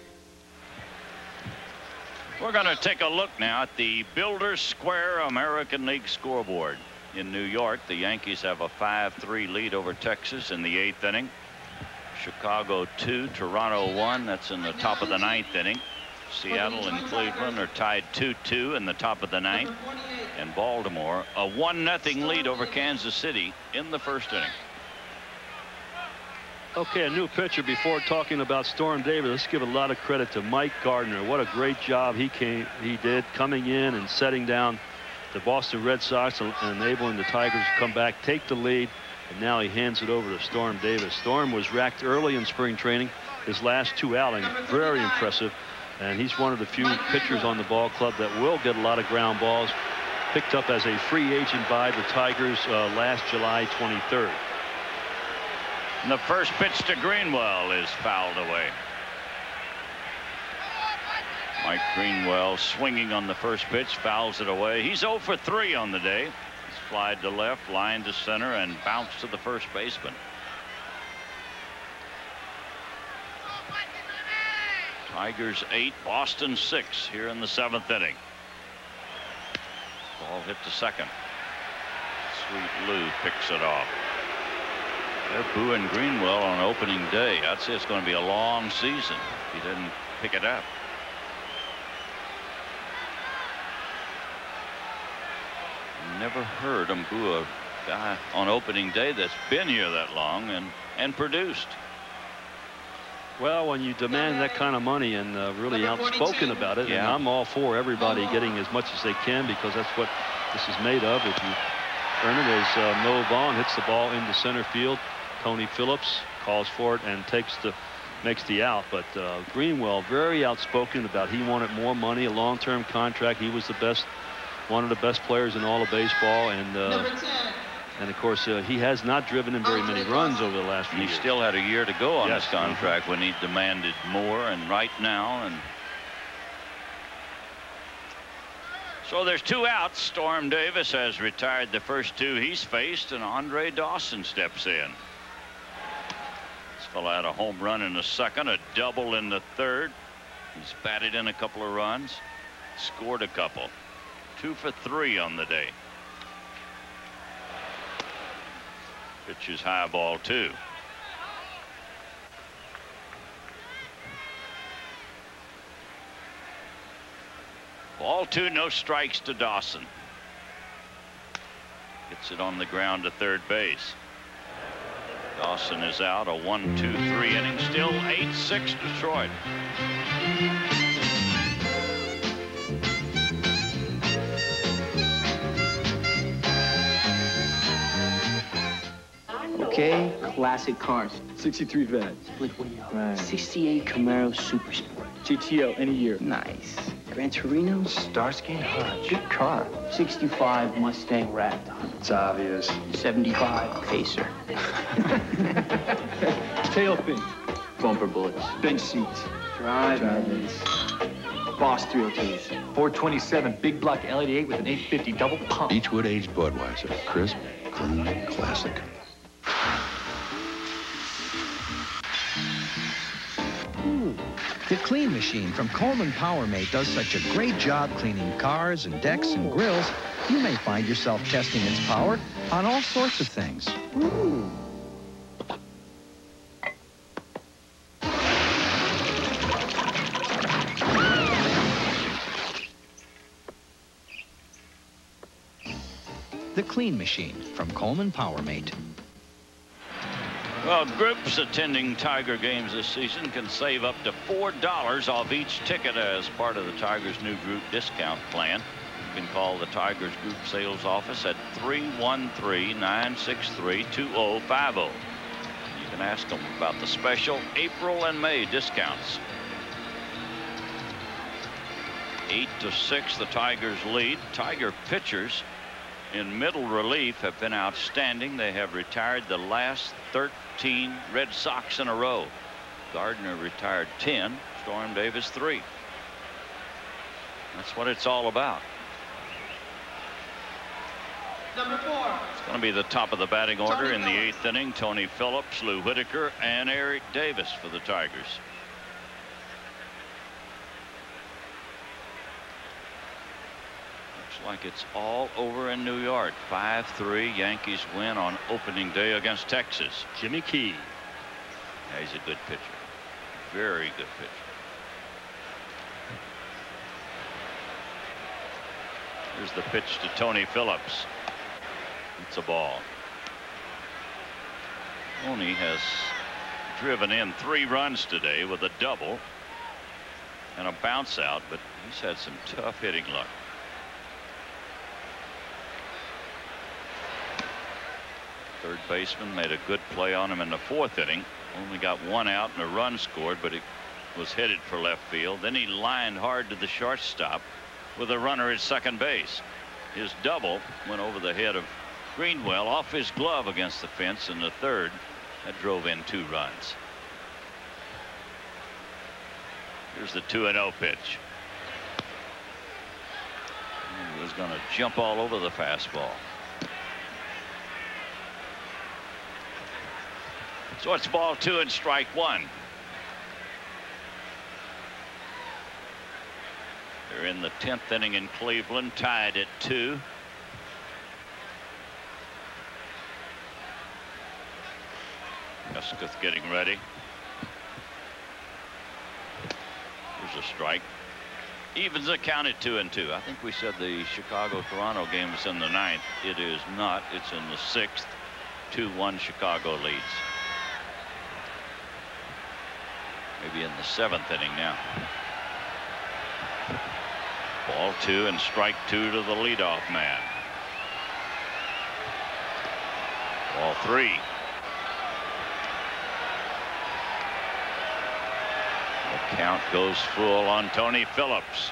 [SPEAKER 7] We're going to take a look now at the Builders Square American League scoreboard. In New York, the Yankees have a 5-3 lead over Texas in the 8th inning. Chicago 2, Toronto 1. That's in the top of the 9th inning. Seattle and Cleveland are tied 2-2 in the top of the 9th. And Baltimore, a 1-0 lead over Kansas City in the 1st inning.
[SPEAKER 16] Okay, a new pitcher. Before talking about Storm Davis, let's give a lot of credit to Mike Gardner. What a great job he did coming in and setting down the Boston Red Sox and enabling the Tigers to come back, take the lead, and now he hands it over to Storm Davis. Storm was racked early in spring training. His last 2 outings, very impressive, and he's one of the few pitchers on the ball club that will get a lot of ground balls. Picked up as a free agent by the Tigers last July 23rd.
[SPEAKER 7] And the first pitch to Greenwell is fouled away. Mike Greenwell swinging on the first pitch, fouls it away. He's 0 for 3 on the day. He's flied to left, line to center, and bounced to the first baseman. Tigers 8, Boston 6 here in the 7th inning. Ball hit to second. Sweet Lou picks it off. They're booing Greenwell on opening day. I'd say it's going to be a long season if he didn't pick it up. Never heard him boo a guy on opening day that's been here that long and produced.
[SPEAKER 16] Well, when you demand that kind of money and really outspoken about it, and I'm all for everybody getting as much as they can because that's what this is made of. If you earn it, as Mo Vaughn hits the ball into center field, Tony Phillips calls for it and makes the out. But Greenwell very outspoken about he wanted more money, a long-term contract. He was the best, one of the best players in all of baseball, and of course he has not driven in very many runs over the last few years.
[SPEAKER 7] He still had a year to go on his contract when he demanded more, and right now, and so there's 2 outs. Storm Davis has retired the first 2 he's faced, and Andre Dawson steps in. This fella had a home run in the 2nd, a double in the 3rd. He's batted in a couple of runs, scored a couple. 2 for 3 on the day. Pitch is high, ball 2. Ball 2, no strikes to Dawson. Gets it on the ground to third base. Dawson is out. A 1-2-3 inning. Still 8-6 Detroit.
[SPEAKER 1] Okay, classic cars.
[SPEAKER 9] 63 Veg.
[SPEAKER 1] Split wheel. Right. 68 Camaro Super Sport.
[SPEAKER 9] GTO, any year.
[SPEAKER 1] Nice. Gran Torino. Starsky and Hutch. Good car. 65 Mustang Ragtop.
[SPEAKER 9] It's obvious.
[SPEAKER 1] 75 Pacer.
[SPEAKER 9] Tail fin.
[SPEAKER 1] Bumper bullets.
[SPEAKER 9] Bench seats.
[SPEAKER 1] Drive-ins. Boss 302s.
[SPEAKER 9] 427 big block LED8 with an 850 double pump.
[SPEAKER 14] Beechwood aged Budweiser. Crisp, clean, classic.
[SPEAKER 12] The Clean Machine from Coleman PowerMate does such a great job cleaning cars and decks and grills, you may find yourself testing its power on all sorts of things. Ooh. The Clean Machine from Coleman PowerMate.
[SPEAKER 7] Well, groups attending Tiger games this season can save up to $4 off each ticket as part of the Tigers' new group discount plan. You can call the Tigers group sales office at 313-963-2050. You can ask them about the special April and May discounts. 8-6, the Tigers lead. Tiger pitchers in middle relief have been outstanding. They have retired the last 13 Red Sox in a row. Gardner retired 10, Storm Davis 3. That's what it's all about.
[SPEAKER 8] Number 4.
[SPEAKER 7] It's going to be the top of the batting order in the 8th inning. Tony Phillips, Lou Whitaker, and Eric Davis for the Tigers. Like it's all over in New York. 5-3 Yankees win on opening day against Texas.
[SPEAKER 16] Jimmy Key.
[SPEAKER 7] Yeah, he's a good pitcher. Very good pitcher. Here's the pitch to Tony Phillips. It's a ball. Tony has driven in 3 runs today with a double and a bounce out, but he's had some tough hitting luck. Third baseman made a good play on him in the 4th inning. Only got 1 out and a run scored, but it was headed for left field. Then he lined hard to the shortstop with a runner at second base. His double went over the head of Greenwell off his glove against the fence in the 3rd. That drove in 2 runs. Here's the 2-0 pitch. He was going to jump all over the fastball. So it's ball 2 and strike 1. They're in the 10th inning in Cleveland, tied at 2. Hesketh getting ready. Here's a strike. Evens the count at 2-2. I think we said the Chicago-Toronto game was in the 9th. It is not. It's in the 6th. 2-1 Chicago leads. Maybe in the 7th inning now. Ball 2 and strike 2 to the leadoff man. Ball 3. The count goes full on Tony Phillips.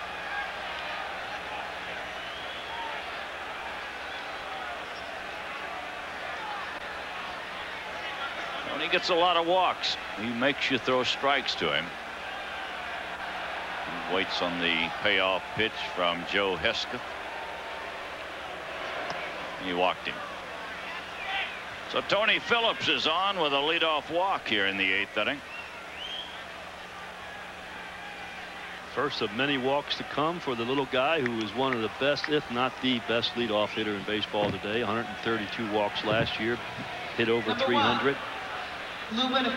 [SPEAKER 7] He gets a lot of walks. He makes you throw strikes to him. He waits on the payoff pitch from Joe Hesketh. He walked him. So Tony Phillips is on with a leadoff walk here in the 8th inning.
[SPEAKER 16] First of many walks to come for the little guy who is one of the best, if not the best, leadoff hitter in baseball today. 132 walks last year, hit over 300.
[SPEAKER 8] Lou Whitaker.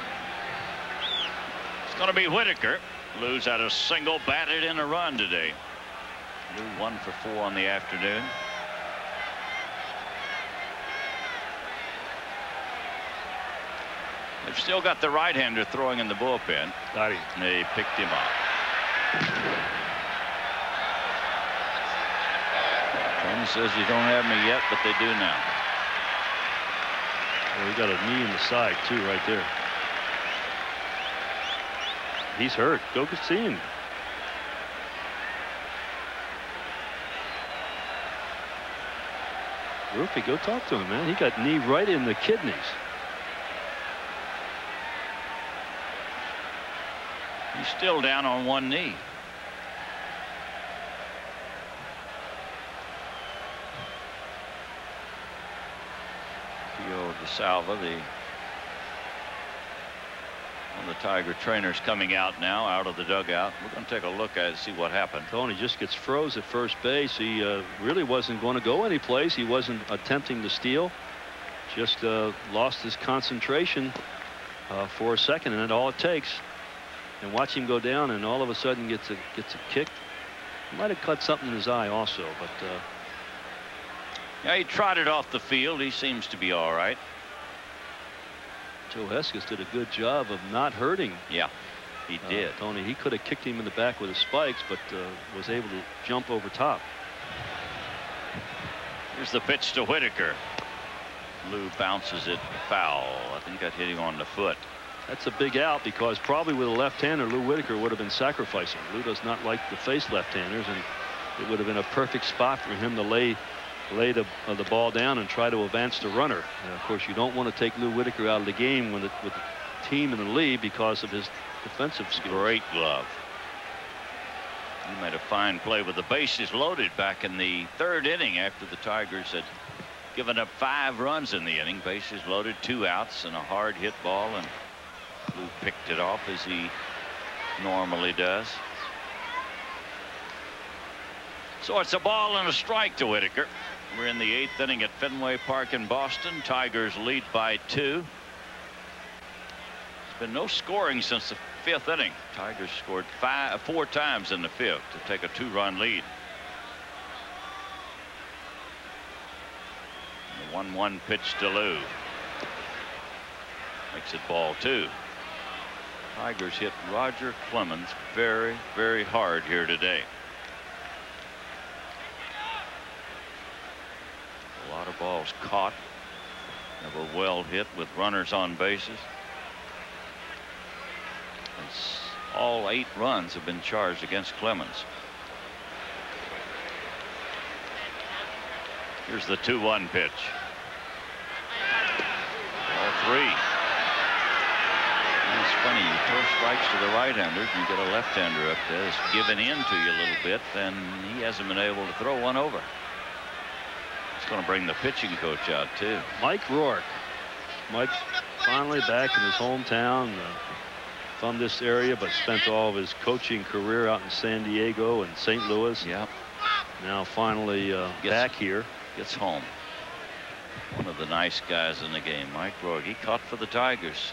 [SPEAKER 7] It's going to be Whitaker. Lou's had a single, batted in a run today. Lou 1 for 4 on the afternoon. They've still got the right-hander throwing in the bullpen.
[SPEAKER 16] Got him.
[SPEAKER 7] They picked him up. Tony says you don't have me yet, but they do now.
[SPEAKER 16] Well, he got a knee in the side too right there. He's hurt. Go see him. Rufy, go talk to him, man. He got knee right in the kidneys.
[SPEAKER 7] He's still down on one knee. Pio DeSalva, the Well, the Tiger trainers coming out now, out of the dugout. We're going to take a look at it, see what happened.
[SPEAKER 16] Tony just gets froze at first base. He really wasn't going to go anyplace. He wasn't attempting to steal. Just lost his concentration for a second, and that's all it takes. And watch him go down, and all of a sudden gets a kick. He might have cut something in his eye also, but
[SPEAKER 7] yeah, he trotted off the field. He seems to be all right.
[SPEAKER 16] Joe Hesketh did a good job of not hurting.
[SPEAKER 7] Yeah, he did.
[SPEAKER 16] Tony, he could have kicked him in the back with his spikes, but was able to jump over top.
[SPEAKER 7] Here's the pitch to Whitaker. Lou bounces it foul. I think that hit him on the foot.
[SPEAKER 16] That's a big out, because probably with a left-hander, Lou Whitaker would have been sacrificing. Lou does not like to face left-handers, and it would have been a perfect spot for him to lay the ball down and try to advance the runner. And of course, you don't want to take Lou Whitaker out of the game with the team in the lead because of his defensive skills.
[SPEAKER 7] Great glove. He made a fine play with the bases loaded back in the 3rd inning after the Tigers had given up 5 runs in the inning. Bases loaded, 2 outs, and a hard hit ball, and Lou picked it off as he normally does. So it's a ball and a strike to Whitaker. We're in the 8th inning at Fenway Park in Boston. Tigers lead by 2. There's been no scoring since the 5th inning. Tigers scored 4 times in the 5th to take a 2-run lead. The 1-1 pitch to Lou. Makes it ball 2. Tigers hit Roger Clemens very, very hard here today. A lot of balls caught, never well hit with runners on bases. And all 8 runs have been charged against Clemens. Here's the 2-1 pitch. Ball 3. And it's funny, you throw strikes to the right-handers and you get a left-hander up there that's given in to you a little bit, then he hasn't been able to throw one over. Going to bring the pitching coach out too.
[SPEAKER 16] Mike Rourke. Mike's finally back in his hometown from this area, but spent all of his coaching career out in San Diego and St. Louis.
[SPEAKER 7] Yeah.
[SPEAKER 16] Now finally back here.
[SPEAKER 7] Gets home. One of the nice guys in the game, Mike Rourke. He caught for the Tigers.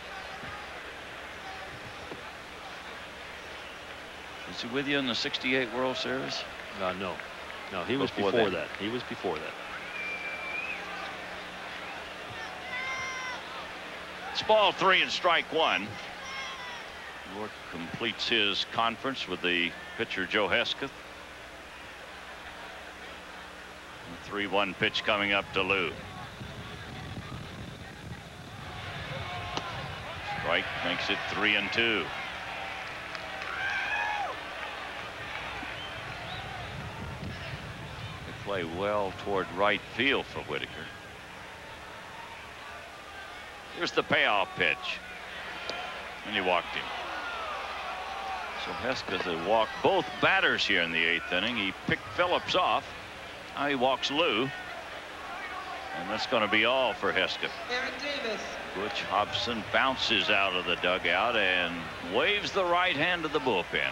[SPEAKER 7] Was he with you in the '68 World Series?
[SPEAKER 16] No. No, he was before that. He was before that.
[SPEAKER 7] It's ball 3 and strike 1. Rourke completes his conference with the pitcher Joe Hesketh. The 3-1 pitch coming up to Lou. Strike makes it 3-2. Play well toward right field for Whitaker. Here's the payoff pitch. And he walked him. So Hesketh had walked both batters here in the 8th inning. He picked Phillips off. Now he walks Lou. And that's going to be all for Hesketh.
[SPEAKER 8] Eric Davis.
[SPEAKER 7] Butch Hobson bounces out of the dugout and waves the right hand to the bullpen.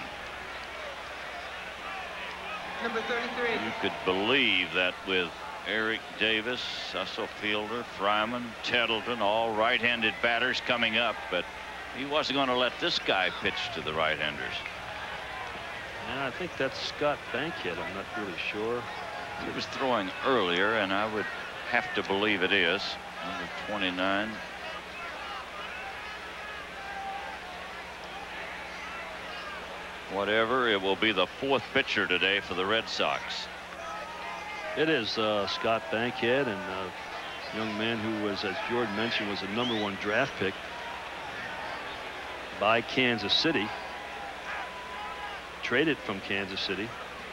[SPEAKER 8] Number 33.
[SPEAKER 7] You could believe that with Eric Davis, Cecil Fielder, Fryman, Tettleton, all right-handed batters coming up, but he wasn't going to let this guy pitch to the right-handers.
[SPEAKER 16] And I think that's Scott Bankhead. I'm not really sure.
[SPEAKER 7] He was throwing earlier, and I would have to believe it is. Number 29. Whatever, it will be the 4th pitcher today for the Red Sox.
[SPEAKER 16] It is Scott Bankhead, and a young man who was, as Jordan mentioned, was a #1 draft pick by Kansas City. Traded from Kansas City.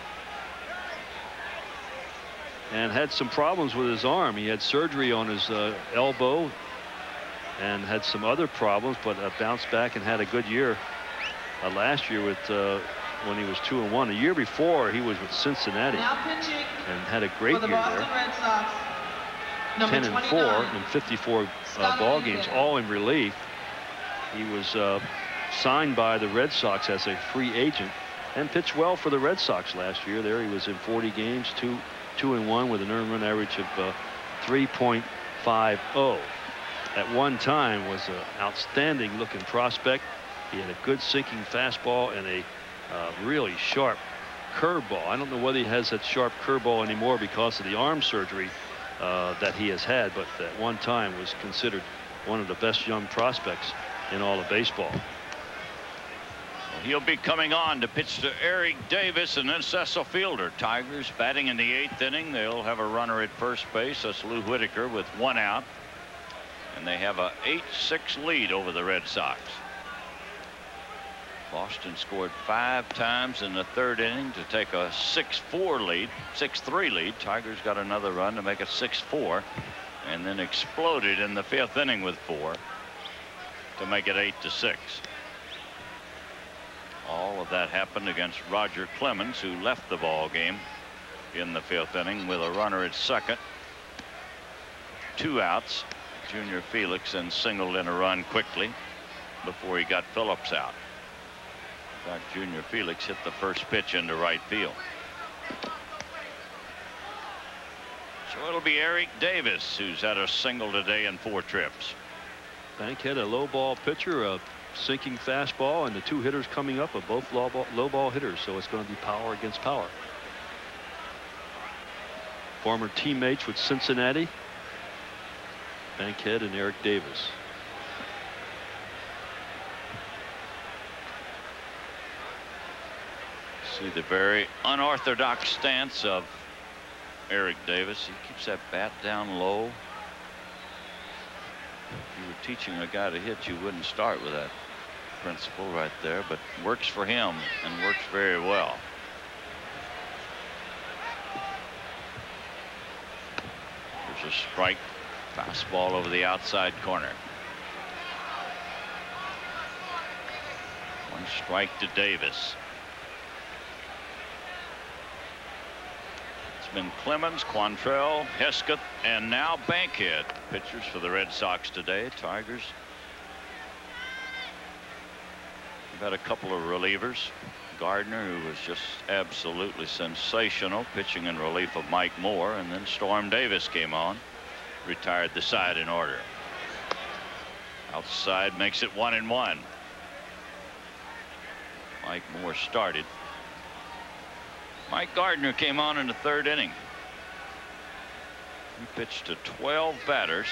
[SPEAKER 16] And had some problems with his arm. He had surgery on his elbow and had some other problems, but bounced back and had a good year. Last year with when he was 2-1. A year before he was with Cincinnati and had a great year there. 10-4 in 54 ball games, all in relief. He was signed by the Red Sox as a free agent and pitched well for the Red Sox last year. There he was in 40 games, 2-1 with an earned run average of 3.50. At one time was an outstanding looking prospect. He had a good sinking fastball and a really sharp curveball. I don't know whether he has that sharp curveball anymore because of the arm surgery that he has had, but at one time was considered one of the best young prospects in all of baseball.
[SPEAKER 7] Well, he'll be coming on to pitch to Eric Davis and then Cecil Fielder. Tigers batting in the 8th inning. They'll have a runner at first base. That's Lou Whitaker with 1 out. And they have a 8-6 lead over the Red Sox. Boston scored 5 times in the 3rd inning to take a 6-3 lead. Tigers got another run to make it 6-4 and then exploded in the 5th inning with 4 to make it 8-6. All of that happened against Roger Clemens, who left the ball game in the 5th inning with a runner at second, 2 outs. Junior Felix then singled in a run quickly before he got Phillips out. In fact, Junior Felix hit the first pitch into right field. So it'll be Eric Davis who's had a single today in 4 trips.
[SPEAKER 16] Bankhead, a low ball pitcher, a sinking fastball, and the 2 hitters coming up are both low ball hitters, so it's going to be power against power. Former teammates with Cincinnati, Bankhead and Eric Davis.
[SPEAKER 7] See the very unorthodox stance of Eric Davis. He keeps that bat down low. If you were teaching a guy to hit, you wouldn't start with that principle right there, but works for him and works very well. There's a strike. Fastball over the outside corner. 1 strike to Davis. It's been Clemens, Quantrill, Hesketh, and now Bankhead, pitchers for the Red Sox today. Tigers have had a couple of relievers. Gardner, who was just absolutely sensational, pitching in relief of Mike Moore, and then Storm Davis came on. Retired the side in order. Outside makes it 1-1. Mike Moore started. Mike Gardner came on in the 3rd inning. He pitched to 12 batters.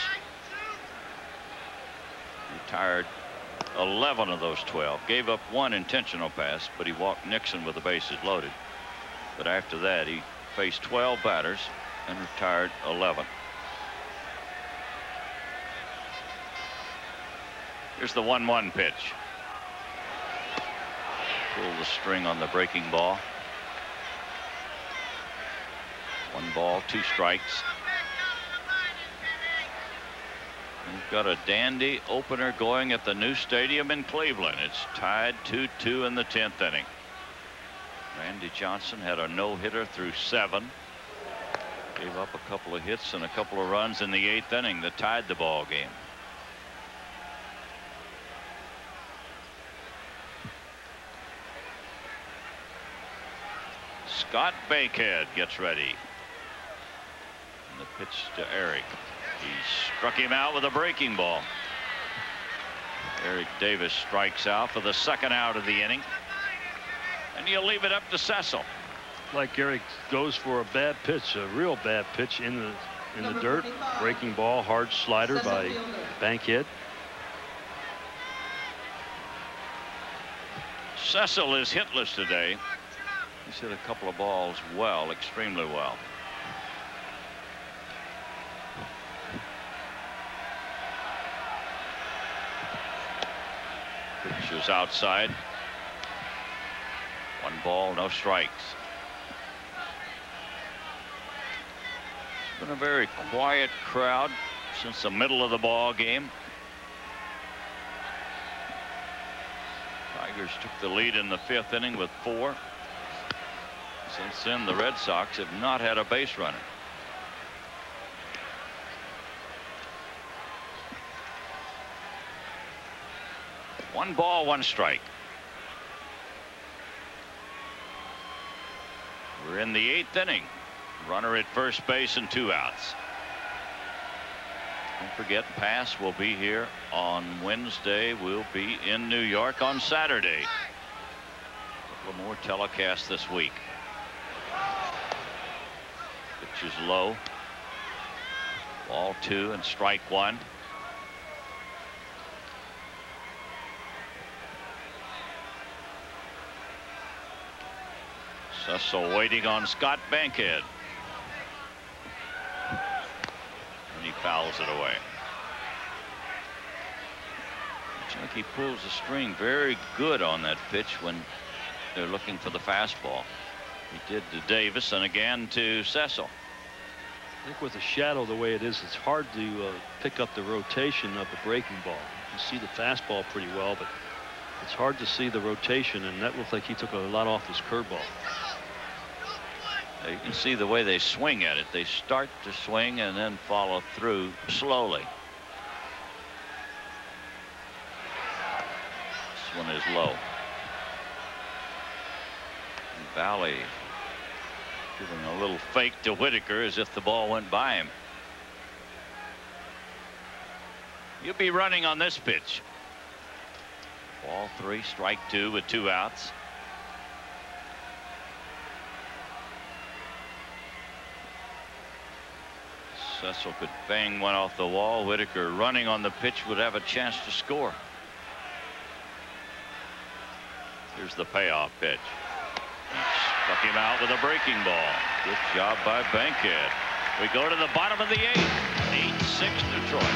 [SPEAKER 7] Retired 11 of those 12. Gave up 1 intentional pass, but he walked Nixon with the bases loaded. But after that, he faced 12 batters and retired 11. Here's the 1-1 pitch. Pull the string on the breaking ball. 1 ball, 2 strikes. We've got a dandy opener going at the new stadium in Cleveland. It's tied 2-2 in the 10th inning. Randy Johnson had a no-hitter through 7. Gave up a couple of hits and a couple of runs in the 8th inning that tied the ball game. Scott Bankhead gets ready. And the pitch to Eric. He struck him out with a breaking ball. Eric Davis strikes out for the 2nd out of the inning. And you'll leave it up to Cecil.
[SPEAKER 16] Like Eric goes for a bad pitch, a real bad pitch in the dirt. Breaking ball, hard slider by Bankhead.
[SPEAKER 7] Cecil is hitless today. He's hit a couple of balls well, extremely well. Pitch is outside. 1 ball, no strikes. It's been a very quiet crowd since the middle of the ball game. Tigers took the lead in the 5th inning with 4. Since then, the Red Sox have not had a base runner. 1 ball, 1 strike. We're in the 8th inning. Runner at first base and 2 outs. Don't forget, Pass will be here on Wednesday. We'll be in New York on Saturday. A couple more telecasts this week. Pitch is low. Ball 2 and strike 1. Cecil waiting on Scott Bankhead. And he fouls it away. He pulls the string very good on that pitch when they're looking for the fastball. He did to Davis and again to Cecil.
[SPEAKER 16] I think with the shadow the way it is, it's hard to pick up the rotation of the breaking ball. You see the fastball pretty well, but it's hard to see the rotation, and that looked like he took a lot off his curveball.
[SPEAKER 7] You can see the way they swing at it. They start to swing and then follow through slowly. This one is low. And Valley giving a little fake to Whitaker as if the ball went by him. You'll be running on this pitch. Ball 3, strike 2 with 2 outs. Cecil could bang one off the wall. Whitaker running on the pitch would have a chance to score. Here's the payoff pitch. Struck him out with a breaking ball. Good job by Bankhead. We go to the bottom of the 8th. 8-6 Detroit.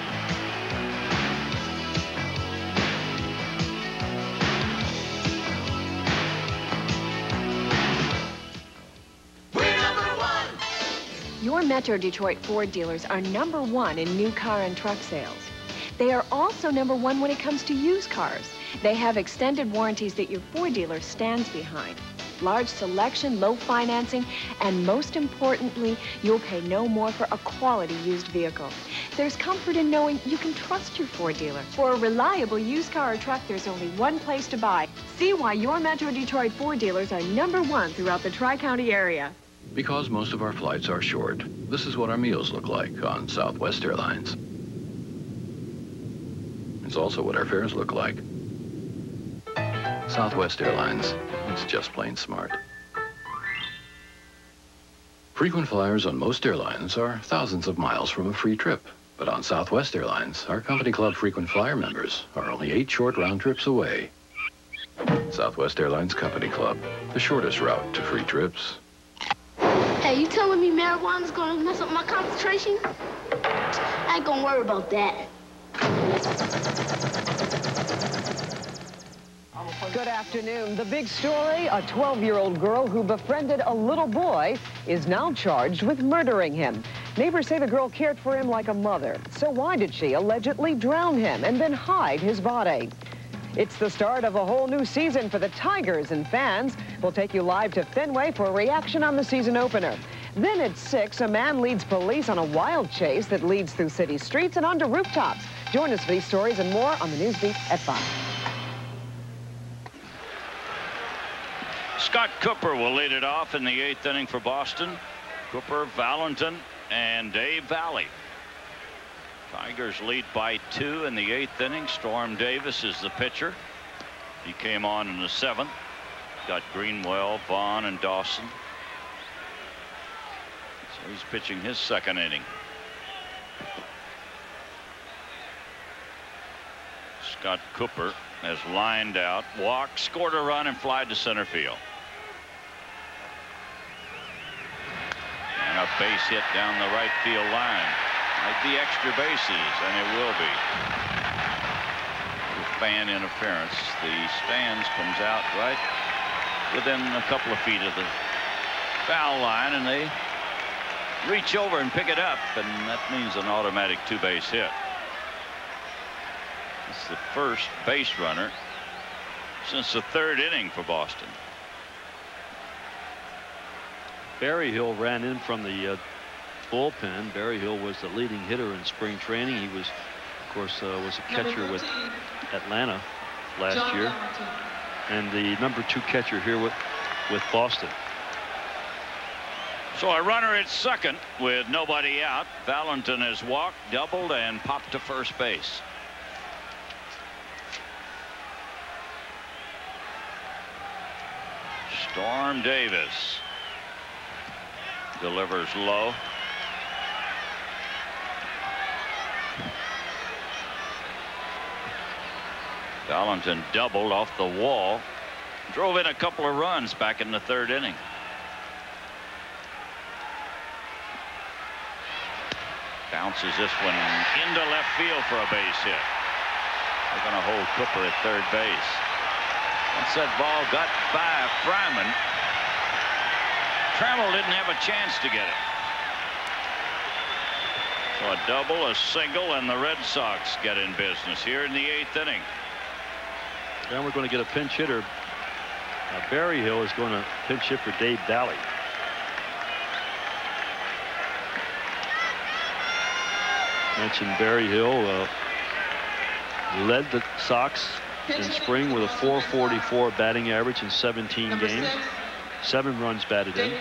[SPEAKER 3] Your Metro Detroit Ford dealers are #1 in new car and truck sales. They are also #1 when it comes to used cars. They have extended warranties that your Ford dealer stands behind. Large selection, low financing, and most importantly, you'll pay no more for a quality used vehicle. There's comfort in knowing you can trust your Ford dealer. For a reliable used car or truck, there's only one place to buy. See why your Metro Detroit Ford dealers are #1 throughout the Tri-County area.
[SPEAKER 24] Because most of our flights are short, this is what our meals look like on Southwest Airlines. It's also what our fares look like. Southwest Airlines, it's just plain smart. Frequent flyers on most airlines are thousands of miles from a free trip. But on Southwest Airlines, our company club frequent flyer members are only 8 short round trips away. Southwest Airlines Company Club, the shortest route to free trips.
[SPEAKER 20] Hey, you telling me marijuana's gonna mess up my concentration? I ain't gonna worry about that.
[SPEAKER 15] Good afternoon. The big story, a 12-year-old girl who befriended a little boy is now charged with murdering him. Neighbors say the girl cared for him like a mother. So why did she allegedly drown him and then hide his body? It's the start of a whole new season for the Tigers, and fans will take you live to Fenway for a reaction on the season opener. Then at 6, a man leads police on a wild chase that leads through city streets and onto rooftops. Join us for these stories and more on the Newsbeat at 5.
[SPEAKER 7] Scott Cooper will lead it off in the 8th inning for Boston. Cooper, Valentin, and Dave Valley. Tigers lead by 2 in the 8th inning. Storm Davis is the pitcher. He came on in the 7th. Got Greenwell, Vaughn, and Dawson. So he's pitching his 2nd inning. Scott Cooper has lined out, walked, scored a run, and flied to center field. And a base hit down the right field line. Might be extra bases, and it will be. With fan interference, the stands comes out right within a couple of feet of the foul line, and they reach over and pick it up, and that means an automatic 2-base hit. It's the first base runner since the 3rd inning for Boston.
[SPEAKER 16] Berryhill ran in from the bullpen. Berryhill was the leading hitter in spring training. He was, of course, was a catcher with Atlanta. last year, and the #2 catcher here with Boston.
[SPEAKER 7] So a runner at second with nobody out. Valentin has walked, doubled, and popped to first base. Storm Davis delivers low. Valentin doubled off the wall, drove in a couple of runs back in the third inning. Bounces this one into left field for a base hit. They're going to hold Cooper at third base. Once that ball got by Fryman, Trammell didn't have a chance to get it. So a double, a single, and the Red Sox get in business here in the 8th inning.
[SPEAKER 16] Then we're going to get a pinch hitter. Berryhill is going to pinch hit for Dave Daly. Mentioned Berryhill led the Sox in spring with a .444 batting average in 17 games. 7 runs batted in.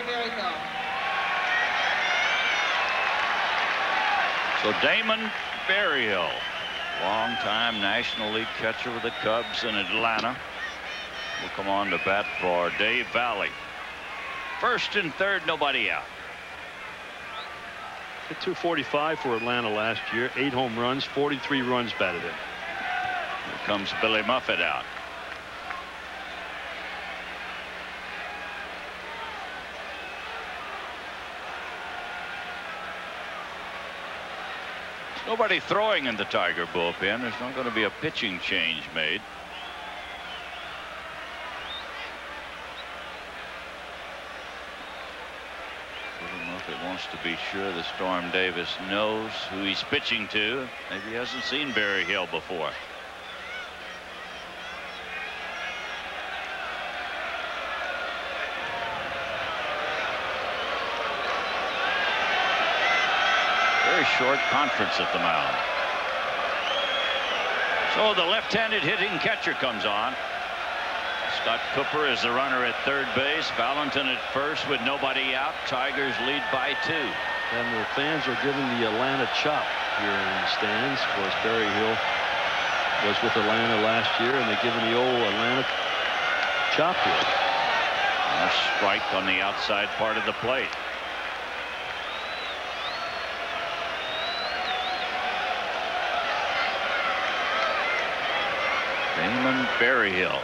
[SPEAKER 7] So Damon Berryhill, longtime National League catcher with the Cubs in Atlanta, will come on to bat for Dave Valley. First and third, nobody out.
[SPEAKER 16] Hit .245 for Atlanta last year. 8 home runs, 43 runs batted in.
[SPEAKER 7] Here comes Billy Muffet out. Nobody throwing in the Tiger bullpen. There's not going to be a pitching change made. Billy Muffet wants to be sure that Storm Davis knows who he's pitching to. Maybe he hasn't seen Berryhill before. Very short conference at the mound. So the left-handed hitting catcher comes on. Scott Cooper is the runner at third base. Valentin at first with nobody out. Tigers lead by 2.
[SPEAKER 16] And the fans are giving the Atlanta chop here in the stands. Of course, Berryhill was with Atlanta last year, and they're giving the old Atlanta chop here.
[SPEAKER 7] And a strike on the outside part of the plate. Damon Berryhill.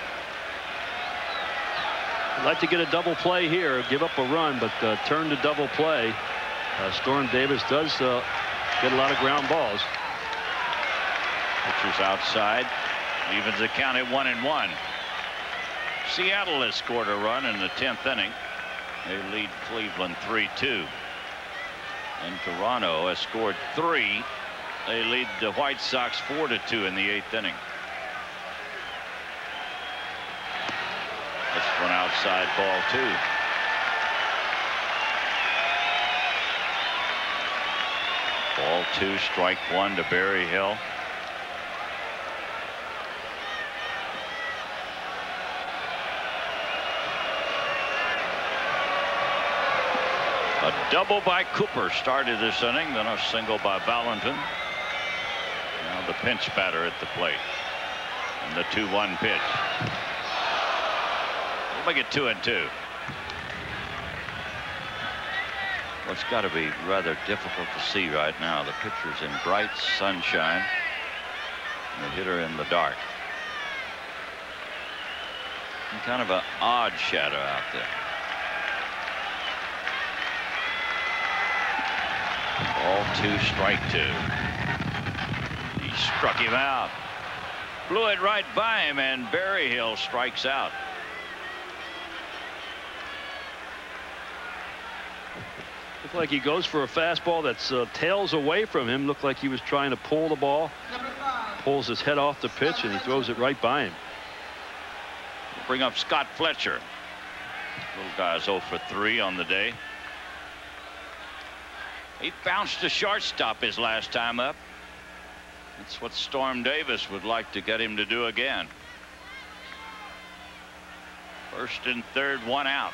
[SPEAKER 16] I'd like to get a double play here, give up a run, but turn to double play. Storm Davis does get a lot of ground balls.
[SPEAKER 7] Pitcher's outside, evens the count at 1-1. Seattle has scored a run in the 10th inning. They lead Cleveland 3-2. And Toronto has scored 3. They lead the White Sox 4-2 in the 8th inning. This one outside, ball 2. Ball 2, strike 1 to Berryhill. A double by Cooper started this inning, then a single by Valentin. Now the pinch batter at the plate. And the 2-1 pitch. Look at 2-2. Well, it's got to be rather difficult to see right now. The pitcher's in bright sunshine, and the hitter in the dark. And kind of an odd shadow out there. Ball 2, strike 2. He struck him out. Blew it right by him, and Berryhill strikes out.
[SPEAKER 16] Looked like he goes for a fastball that's tails away from him. Looked like he was trying to pull the ball. Pulls his head off the pitch, and he throws it right by him.
[SPEAKER 7] We'll bring up Scott Fletcher. Little guy's 0 for 3 on the day. He bounced to shortstop his last time up. That's what Storm Davis would like to get him to do again. First and third, one out.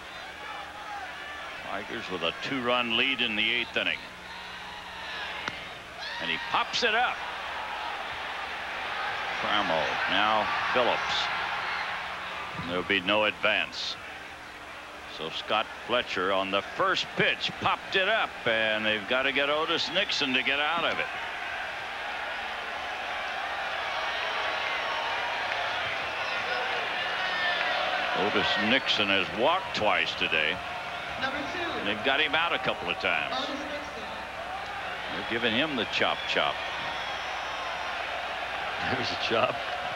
[SPEAKER 7] Tigers with a 2-run lead in the 8th inning. And he pops it up. Trammell, now Phillips. There'll be no advance. So Scott Fletcher on the first pitch popped it up, and they've got to get Otis Nixon to get out of it. Otis Nixon has walked twice today. And they've got him out a couple of times. They're giving him the chop.
[SPEAKER 16] There's a chop.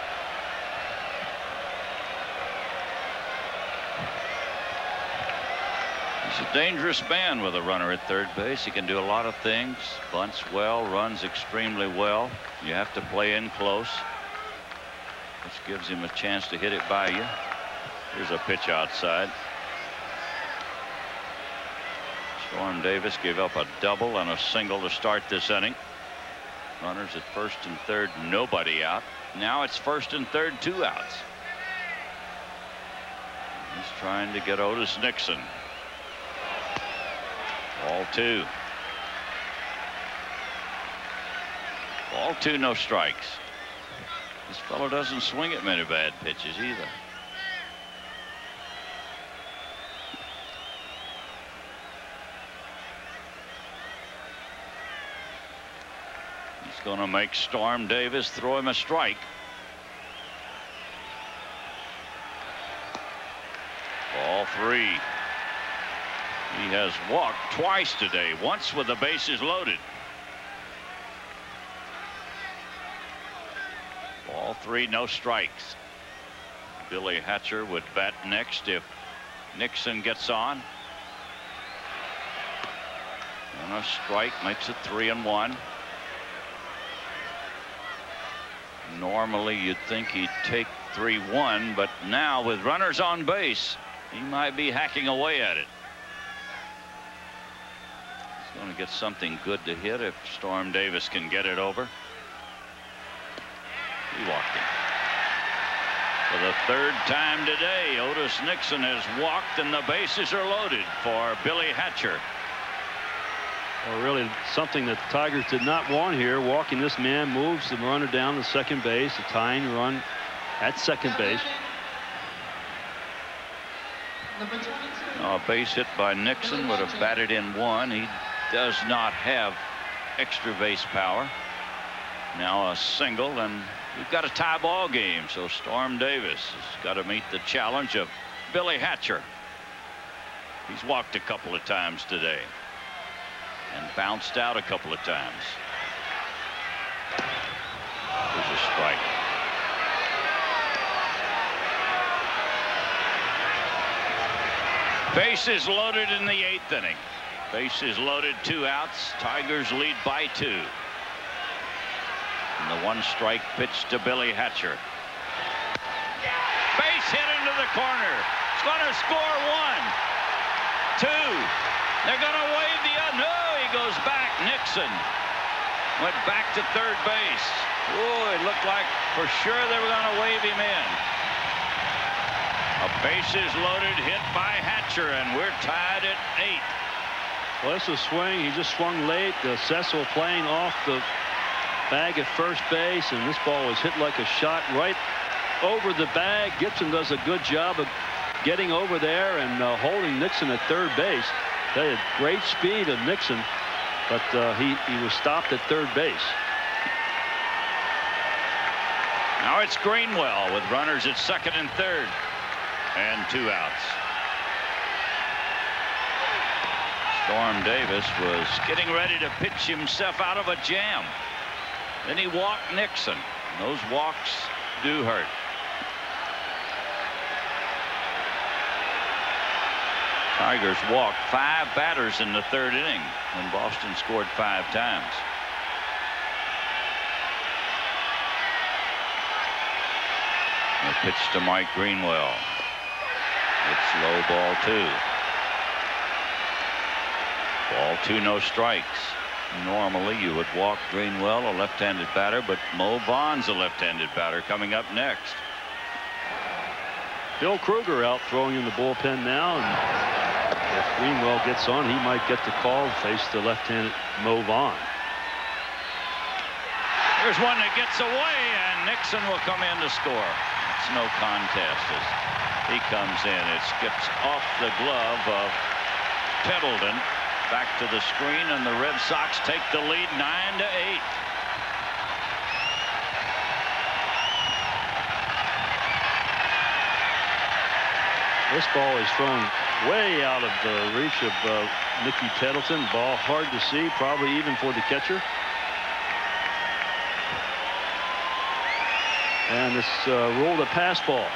[SPEAKER 7] He's a dangerous man with a runner at third base. He can do a lot of things. Bunts well, runs extremely well. You have to play in close, which gives him a chance to hit it by you. Here's a pitch outside. Storm Davis gave up a double and a single to start this inning. Runners at first and third, nobody out. Now it's first and third, 2 outs. He's trying to get Otis Nixon. Ball 2. Ball 2, no strikes. This fellow doesn't swing at many bad pitches either. Going to make Storm Davis throw him a strike. Ball 3. He has walked twice today, once with the bases loaded. Ball 3, no strikes. Billy Hatcher would bat next if Nixon gets on. And a strike makes it 3-1. Normally you'd think he'd take 3-1, but now with runners on base, he might be hacking away at it. He's going to get something good to hit if Storm Davis can get it over. He walked him. For the 3rd time today, Otis Nixon has walked, and the bases are loaded for Billy Hatcher.
[SPEAKER 16] Well, really something that the Tigers did not want here. Walking this man moves the runner down to second base, a tying run at second base.
[SPEAKER 7] A base hit by Nixon would have batted in 1. He does not have extra base power. Now a single, and we've got a tie ball game, so Storm Davis has got to meet the challenge of Billy Hatcher. He's walked a couple of times today and bounced out a couple of times. There's a strike. Bases loaded in the 8th inning. Bases loaded, 2 outs. Tigers lead by 2. And the 1-strike pitch to Billy Hatcher. Base hit into the corner. It's going to score 1, 2. They're going to wave the no. He goes back. Nixon went back to third base. Oh, it looked like for sure they were going to wave him in. A bases loaded hit by Hatcher, and we're tied at 8.
[SPEAKER 16] Well, this was swing. He just swung late. Cecil playing off the bag at first base, and this ball was hit like a shot right over the bag. Gibson does a good job of getting over there and holding Nixon at third base. They had great speed of Nixon, but he was stopped at third base.
[SPEAKER 7] Now it's Greenwell with runners at second and third, and 2 outs. Storm Davis was getting ready to pitch himself out of a jam. Then he walked Nixon. Those walks do hurt. Tigers walked 5 batters in the 3rd inning when Boston scored 5 times. The pitch to Mike Greenwell. It's low, ball 2. Ball 2, no strikes. Normally you would walk Greenwell, a left-handed batter, but Mo Vaughn's a left-handed batter coming up next.
[SPEAKER 16] Bill Kruger out throwing in the bullpen now, and if Greenwell gets on, he might get the call to face the left-handed Mo Vaughn.
[SPEAKER 7] Here's one that gets away, and Nixon will come in to score. It's no contest as he comes in. It skips off the glove of Pendleton back to the screen, and the Red Sox take the lead 9-8.
[SPEAKER 16] This ball is thrown way out of the reach of Mickey Tettleton. Ball hard to see, probably even for the catcher. And this rolled a pass ball.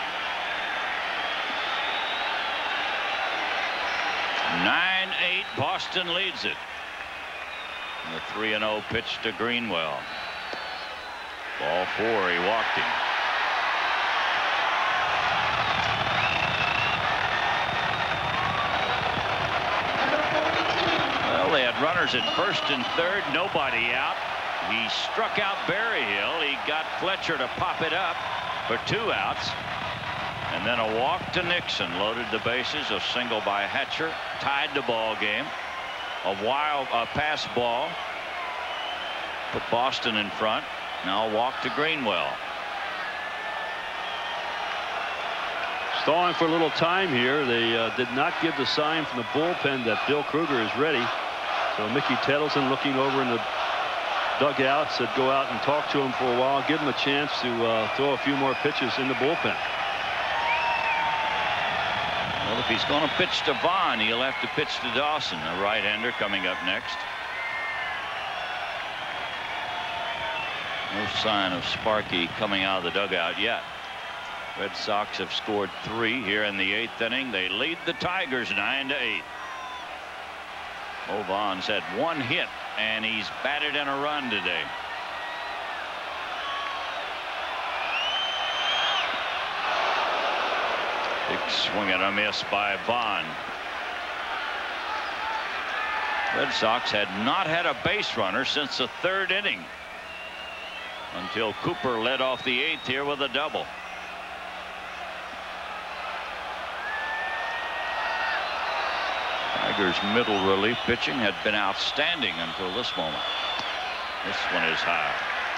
[SPEAKER 7] 9-8, Boston leads it. And the 3-0 pitch to Greenwell. Ball 4, he walked him. Well, they had runners at first and third, nobody out. He struck out Berryhill. He got Fletcher to pop it up for 2 outs. And then a walk to Nixon. Loaded the bases. A single by Hatcher. Tied the ball game. A pass ball. Put Boston in front. Now a walk to Greenwell.
[SPEAKER 16] Stalling for a little time here. They did not give the sign from the bullpen that Bill Kruger is ready. So Mickey Tettleton looking over in the dugout said go out and talk to him for a while, give him a chance to throw a few more pitches in the bullpen.
[SPEAKER 7] Well, if he's going to pitch to Vaughn, he'll have to pitch to Dawson, a right-hander coming up next. No sign of Sparky coming out of the dugout yet. Red Sox have scored 3 here in the 8th inning. They lead the Tigers 9-8. Mo Vaughn's had 1 hit, and he's batted in a run today. Big swing and a miss by Vaughn. Red Sox had not had a base runner since the 3rd inning, until Cooper led off the 8th here with a double. Tigers' middle relief pitching had been outstanding until this moment. This one is high.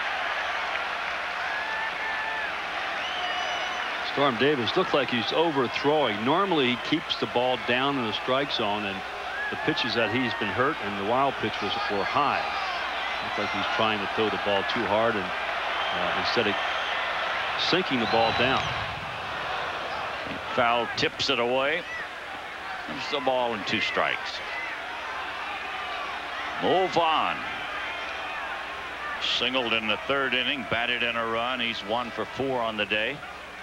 [SPEAKER 16] Storm Davis looked like he's overthrowing. Normally he keeps the ball down in the strike zone, and the pitches that he's been hurt and the wild pitch were high. Looked like he's trying to throw the ball too hard, and instead of sinking the ball down.
[SPEAKER 7] Foul tips it away. There's the ball and 2 strikes. Mo Vaughn singled in the 3rd inning, batted in a run. He's 1 for 4 on the day.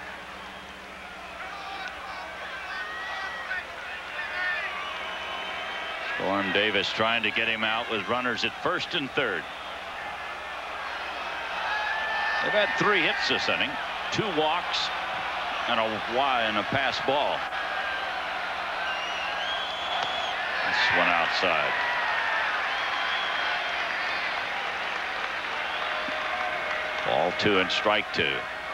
[SPEAKER 7] Storm Davis trying to get him out with runners at 1st and 3rd. They've had 3 hits this inning, 2 walks and a pass ball. This one outside. Ball 2 and strike 2.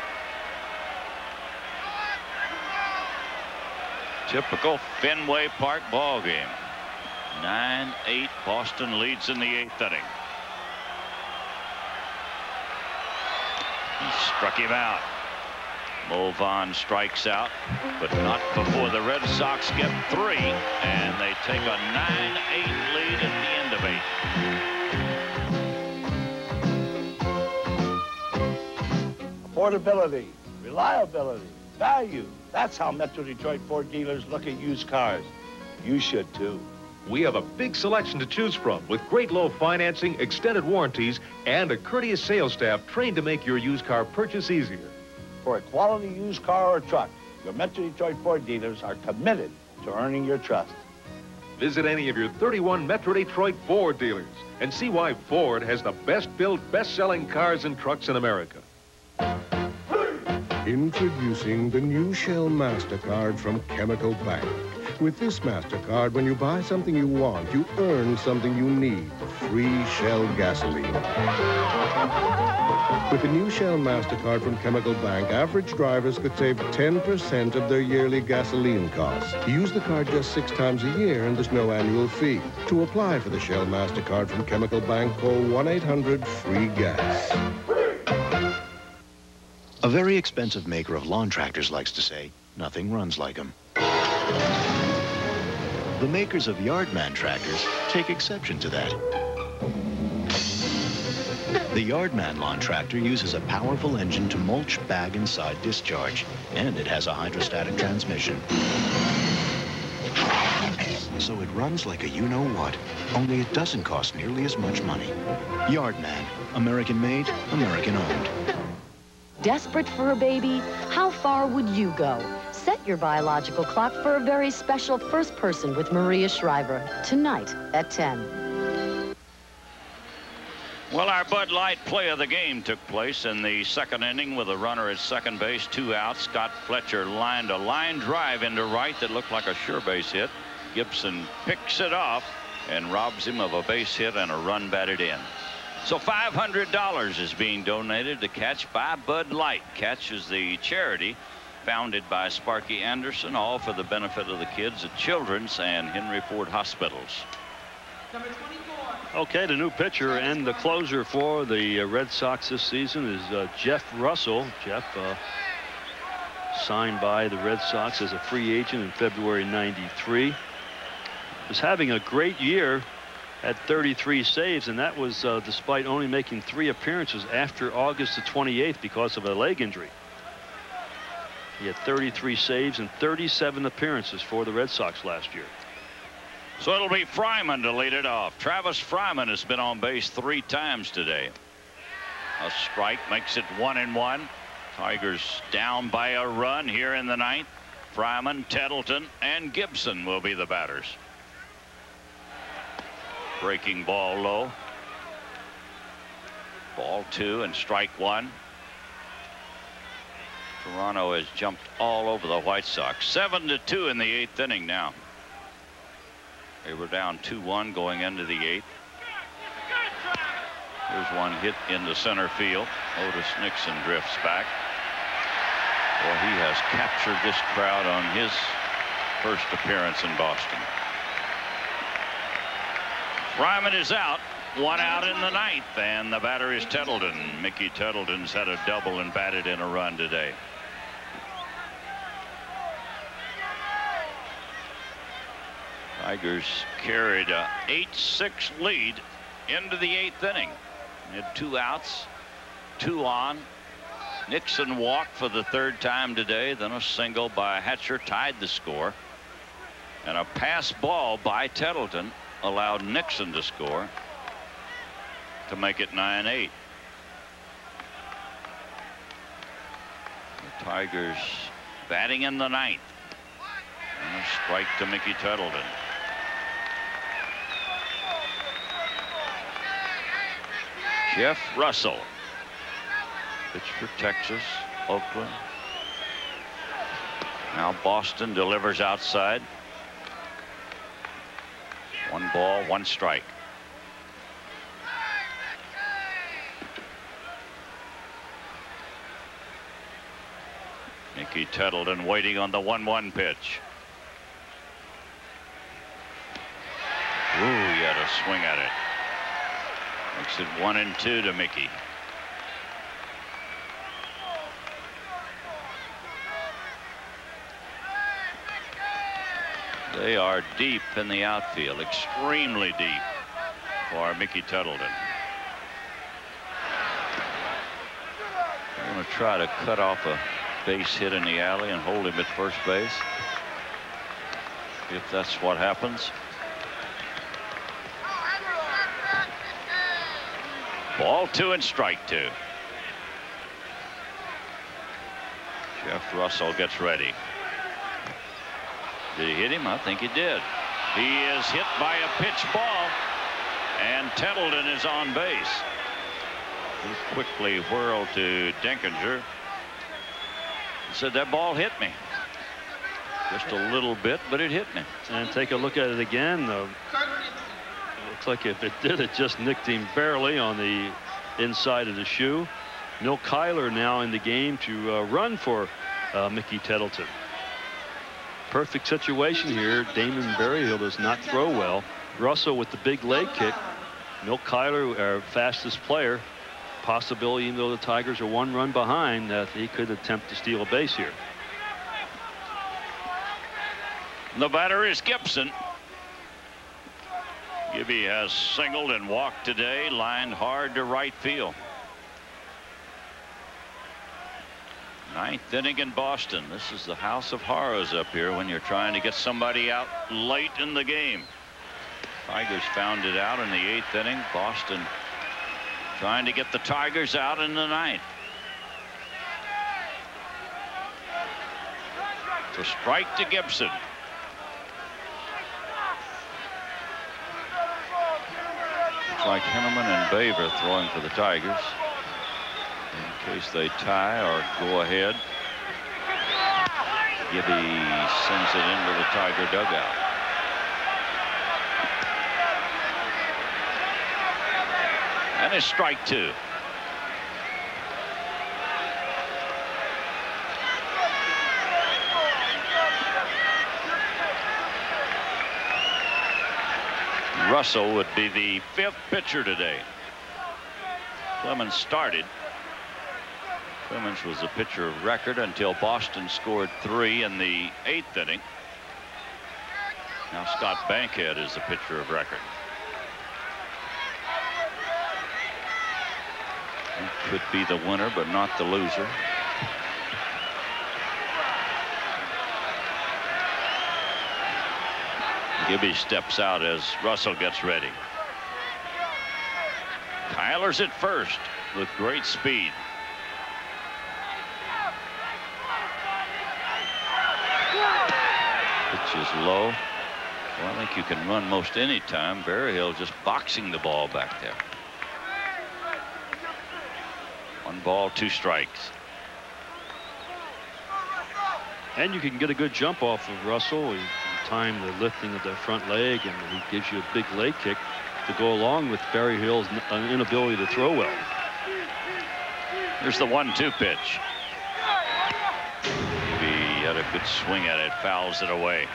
[SPEAKER 7] Typical Fenway Park ball game. 9-8, Boston leads in the 8th inning. He struck him out. Mo Vaughn strikes out, but not before the Red Sox get 3, and they take a 9-8 lead at the end of 8.
[SPEAKER 5] Affordability, reliability, value. That's how Metro Detroit Ford dealers look at used cars. You should too.
[SPEAKER 6] We have a big selection to choose from with great low financing, extended warranties, and a courteous sales staff trained to make your used car purchase easier.
[SPEAKER 5] For a quality used car or truck, your Metro Detroit Ford dealers are committed to earning your trust.
[SPEAKER 6] Visit any of your 31 Metro Detroit Ford dealers and see why Ford has the best-built, best-selling cars and trucks in America.
[SPEAKER 19] Introducing the new Shell MasterCard from Chemical Bank.
[SPEAKER 4] With this MasterCard, when you buy something you want, you earn something you need. Free Shell gasoline. With the new Shell MasterCard from Chemical Bank, average drivers could save 10% of their yearly gasoline costs. Use the card just 6 times a year, and there's no annual fee. To apply for the Shell MasterCard from Chemical Bank, call 1-800-FREE-GAS.
[SPEAKER 19] A very expensive maker of lawn tractors likes to say, nothing runs like them. The makers of Yardman tractors take exception to that. The Yardman lawn tractor uses a powerful engine to mulch, bag, and side discharge, and it has a hydrostatic transmission. So it runs like a you-know-what, only it doesn't cost nearly as much money. Yardman, American-made, American-owned.
[SPEAKER 21] Desperate for a baby? How far would you go? Set your biological clock for a very special first person with Maria Shriver, tonight at 10.
[SPEAKER 7] Well, our Bud Light play of the game took place in the second inning with a runner at second base, 2 outs. Scott Fletcher lined a line drive into right that looked like a sure base hit. Gibson picks it off and robs him of a base hit and a run batted in. So $500 is being donated to Catch by Bud Light. Catch is the charity founded by Sparky Anderson, all for the benefit of the kids at Children's and Henry Ford hospitals.
[SPEAKER 16] Okay, the new pitcher and the closer for the Red Sox this season is Jeff Russell. Jeff signed by the Red Sox as a free agent in February '93. Was having a great year at 33 saves, and that was despite only making 3 appearances after August the 28th because of a leg injury. He had 33 saves and 37 appearances for the Red Sox last year.
[SPEAKER 7] So it'll be Fryman to lead it off. Travis Fryman has been on base 3 times today. A strike makes it 1-1. Tigers down by a run here in the 9th. Fryman, Tettleton, and Gibson will be the batters. Breaking ball low. Ball 2 and strike 1. Toronto has jumped all over the White Sox. 7-2 in the 8th inning now. They were down 2-1 going into the 8th. Here's one hit into center field. Otis Nixon drifts back. Well, he has captured this crowd on his first appearance in Boston. Fryman is out. 1 out in the 9th, and the batter is Tettleton. Mickey Tettleton's had a double and batted in a run today. Tigers carried a 8-6 lead into the 8th inning. They had 2 outs, 2 on. Nixon walked for the 3rd time today, then a single by Hatcher tied the score. And a pass ball by Tettleton allowed Nixon to score to make it 9-8. The Tigers batting in the 9th. And a strike to Mickey Tettleton. Jeff Russell. Pitch for Texas, Oakland. Now Boston delivers outside. 1 ball, 1 strike. Mickey Tettleton waiting on the 1-1 pitch. Ooh, he had a swing at it. Makes it 1-2 to Mickey. They are deep in the outfield, extremely deep for Mickey Tettleton. They're going to try to cut off a base hit in the alley and hold him at first base. If that's what happens. Ball 2 and strike 2. Jeff Russell gets ready. Did he hit him? I think he did. He is hit by a pitch ball, and Tettleton is on base. He quickly whirled to Denkinger. He said, that ball hit me. Just a little bit, but it hit me.
[SPEAKER 16] And take a look at it again. Looks like if it did, it just nicked him barely on the inside of the shoe. Milt Kyler now in the game to run for Mickey Tettleton. Perfect situation here. Damon Berryhill does not throw well. Russell with the big leg kick. Milt Kyler, our fastest player. Possibility, even though the Tigers are 1 run behind, that he could attempt to steal a base here.
[SPEAKER 7] The batter is Gibson. Gibby has singled and walked today, lined hard to right field. 9th inning in Boston. This is the house of horrors up here when you're trying to get somebody out late in the game. Tigers found it out in the 8th inning. Boston trying to get the Tigers out in the 9th. To strike to Gibson. Looks like Henneman and Baver throwing for the Tigers in case they tie or go ahead. Gibby sends it into the Tiger dugout. And a strike 2. Russell would be the 5th pitcher today. Clemens started. Clemens was the pitcher of record until Boston scored 3 in the 8th inning. Now Scott Bankhead is the pitcher of record. He could be the winner, but not the loser. Gibby steps out as Russell gets ready. Kyler's at first with great speed. Pitch is low. Well, I think you can run most any time. Berryhill just boxing the ball back there. 1 ball, 2 strikes.
[SPEAKER 16] And you can get a good jump off of Russell. He can time the lifting of the front leg, and he gives you a big leg kick to go along with Berryhill's inability to throw well.
[SPEAKER 7] Here's the 1-2 pitch. He had a good swing at it, fouls it away.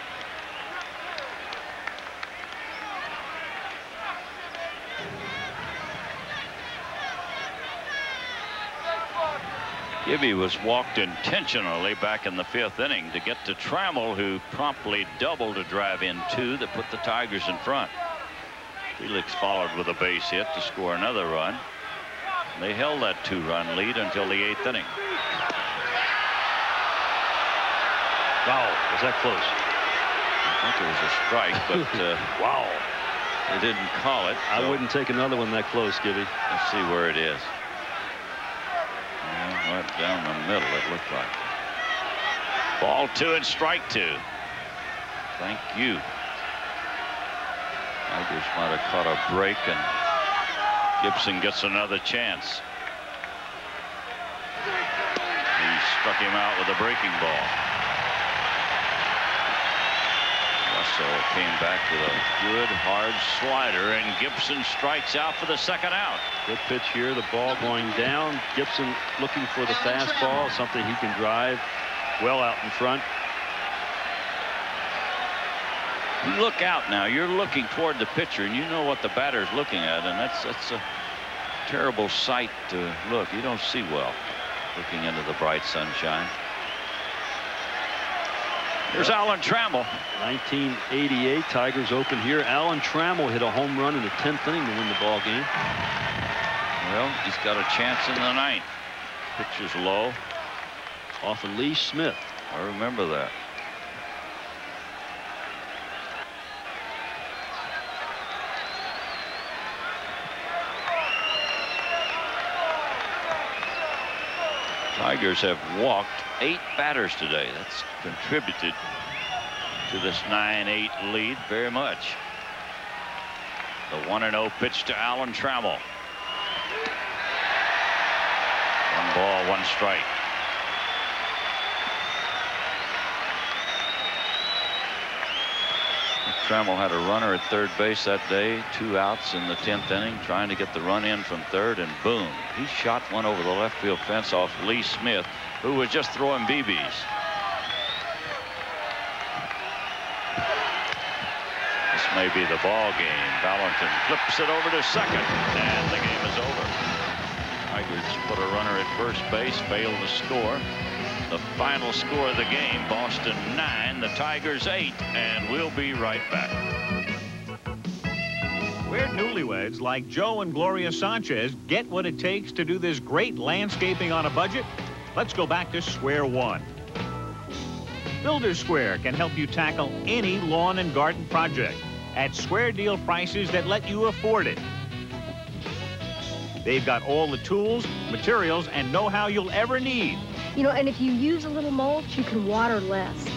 [SPEAKER 7] Gibby was walked intentionally back in the 5th inning to get to Trammell, who promptly doubled a drive in 2 that put the Tigers in front. Felix followed with a base hit to score another run. They held that 2-run lead until the 8th inning.
[SPEAKER 16] Wow, was that close?
[SPEAKER 7] I think it was a strike, but
[SPEAKER 16] wow,
[SPEAKER 7] they didn't call it.
[SPEAKER 16] So I wouldn't take another one that close, Gibby.
[SPEAKER 7] Let's see where it is. Right down the middle, it looked like. Ball 2 and strike 2. Thank you. Tigers might have caught a break, and Gibson gets another chance. He struck him out with a breaking ball. Russell came back with a good hard slider, and Gibson strikes out for the 2nd out.
[SPEAKER 16] Good pitch here. The ball going down. Gibson looking for the fastball, something he can drive well out in front.
[SPEAKER 7] You look out now. You're looking toward the pitcher, and you know what the batter's looking at, and that's a terrible sight to look. You don't see well looking into the bright sunshine. Here's Alan Trammell.
[SPEAKER 16] 1988 Tigers open here. Alan Trammell hit a home run in the 10th inning to win the ball game.
[SPEAKER 7] Well, he's got a chance in the 9th. Pitch is low.
[SPEAKER 16] Off of Lee Smith.
[SPEAKER 7] I remember that. Tigers have walked 8 batters today. That's contributed to this 9-8 lead very much. The 1-0 pitch to Alan Trammell. 1 ball, 1 strike. Trammell had a runner at third base that day, 2 outs in the 10th inning, trying to get the run in from third, and boom, he shot one over the left field fence off Lee Smith, who was just throwing BBs. This may be the ball game. Valentin flips it over to second, and the game is over. Tigers put a runner at first base, failed to score. The final score of the game, Boston 9, the Tigers 8, and we'll be right back.
[SPEAKER 10] Where newlyweds like Joe and Gloria Sanchez get what it takes to do this great landscaping on a budget? Let's go back to square one. Builders Square can help you tackle any lawn and garden project at square deal prices that let you afford it. They've got all the tools, materials, and know-how you'll ever need.
[SPEAKER 2] You know, and if you use a little mulch, you can water less.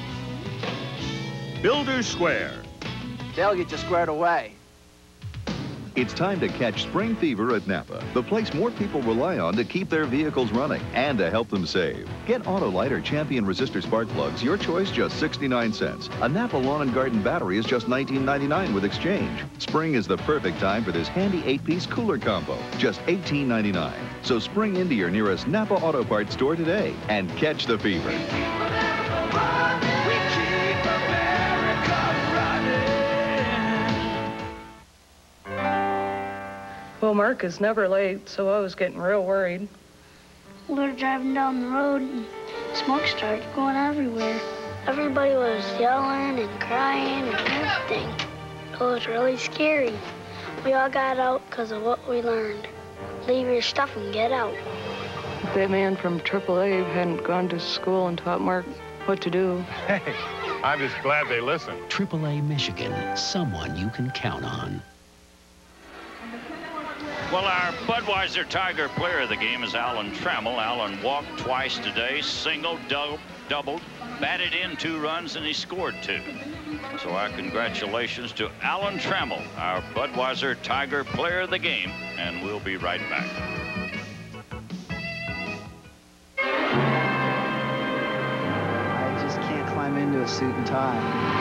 [SPEAKER 10] Builders Square.
[SPEAKER 17] They'll get you squared away.
[SPEAKER 11] It's time to catch spring fever at Napa, the place more people rely on to keep their vehicles running and to help them save. Get Autolite or Champion resistor spark plugs, your choice, just 69 cents. A Napa Lawn and Garden battery is just $19.99 with exchange. Spring is the perfect time for this handy 8-piece cooler combo, just $18.99. So spring into your nearest Napa Auto Parts store today and catch the fever.
[SPEAKER 13] Well, Mark is never late, so I was getting real worried.
[SPEAKER 20] We were driving down the road and smoke started going everywhere. Everybody was yelling and crying and everything. It was really scary. We all got out because of what we learned. Leave your stuff and get out.
[SPEAKER 13] That man from AAA hadn't gone to school and taught Mark what to do.
[SPEAKER 23] Hey, I'm just glad they listened.
[SPEAKER 25] AAA Michigan, someone you can count on.
[SPEAKER 7] Well, our Budweiser Tiger player of the game is Alan Trammell. Alan walked twice today, singled, doubled, batted in 2 runs, and he scored 2. So our congratulations to Alan Trammell, our Budweiser Tiger player of the game, and we'll be right back.
[SPEAKER 26] I just can't climb into a suit and tie.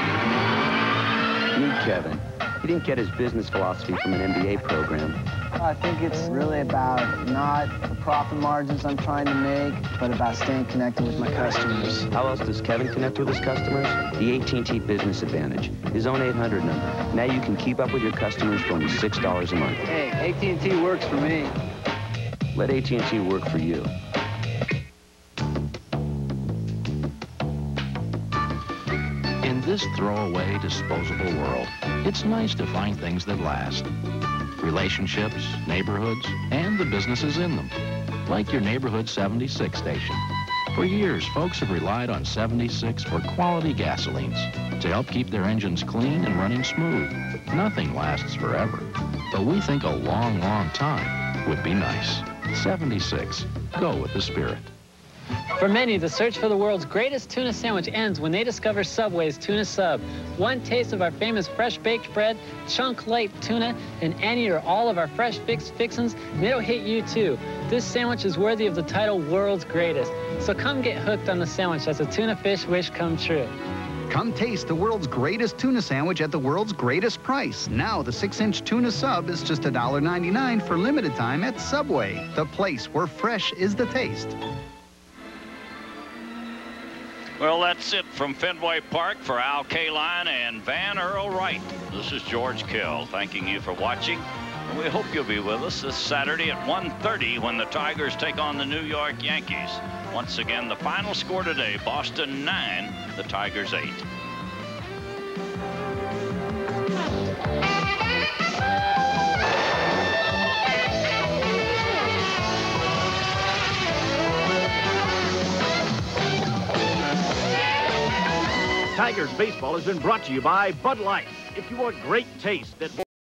[SPEAKER 1] Meet Kevin. He didn't get his business philosophy from an MBA program.
[SPEAKER 26] I think it's really about not the profit margins I'm trying to make, but about staying connected with my customers.
[SPEAKER 1] How else does Kevin connect with his customers? The AT&T Business Advantage, his own 800 number. Now you can keep up with your customers for only $6 a month.
[SPEAKER 26] Hey, AT&T works for me.
[SPEAKER 1] Let AT&T work for you.
[SPEAKER 24] In this throwaway, disposable world, it's nice to find things that last. Relationships, neighborhoods, and the businesses in them. Like your neighborhood 76 station. For years, folks have relied on 76 for quality gasolines to help keep their engines clean and running smooth. Nothing lasts forever, but we think a long, long time would be nice. 76. Go with the spirit.
[SPEAKER 27] For many, the search for the world's greatest tuna sandwich ends when they discover Subway's Tuna Sub. One taste of our famous fresh-baked bread, chunk-light tuna, and any or all of our fresh fixins, and it'll hit you too. This sandwich is worthy of the title World's Greatest. So come get hooked on the sandwich as a tuna fish wish come true.
[SPEAKER 28] Come taste the world's greatest tuna sandwich at the world's greatest price. Now the 6-inch tuna sub is just $1.99 for limited time at Subway, the place where fresh is the taste.
[SPEAKER 7] Well, that's it from Fenway Park for Al Kaline and Van Earl Wright. This is George Kell thanking you for watching. And we hope you'll be with us this Saturday at 1:30 when the Tigers take on the New York Yankees. Once again, the final score today, Boston 9, the Tigers 8.
[SPEAKER 29] Tigers baseball has been brought to you by Bud Light. If you want great taste that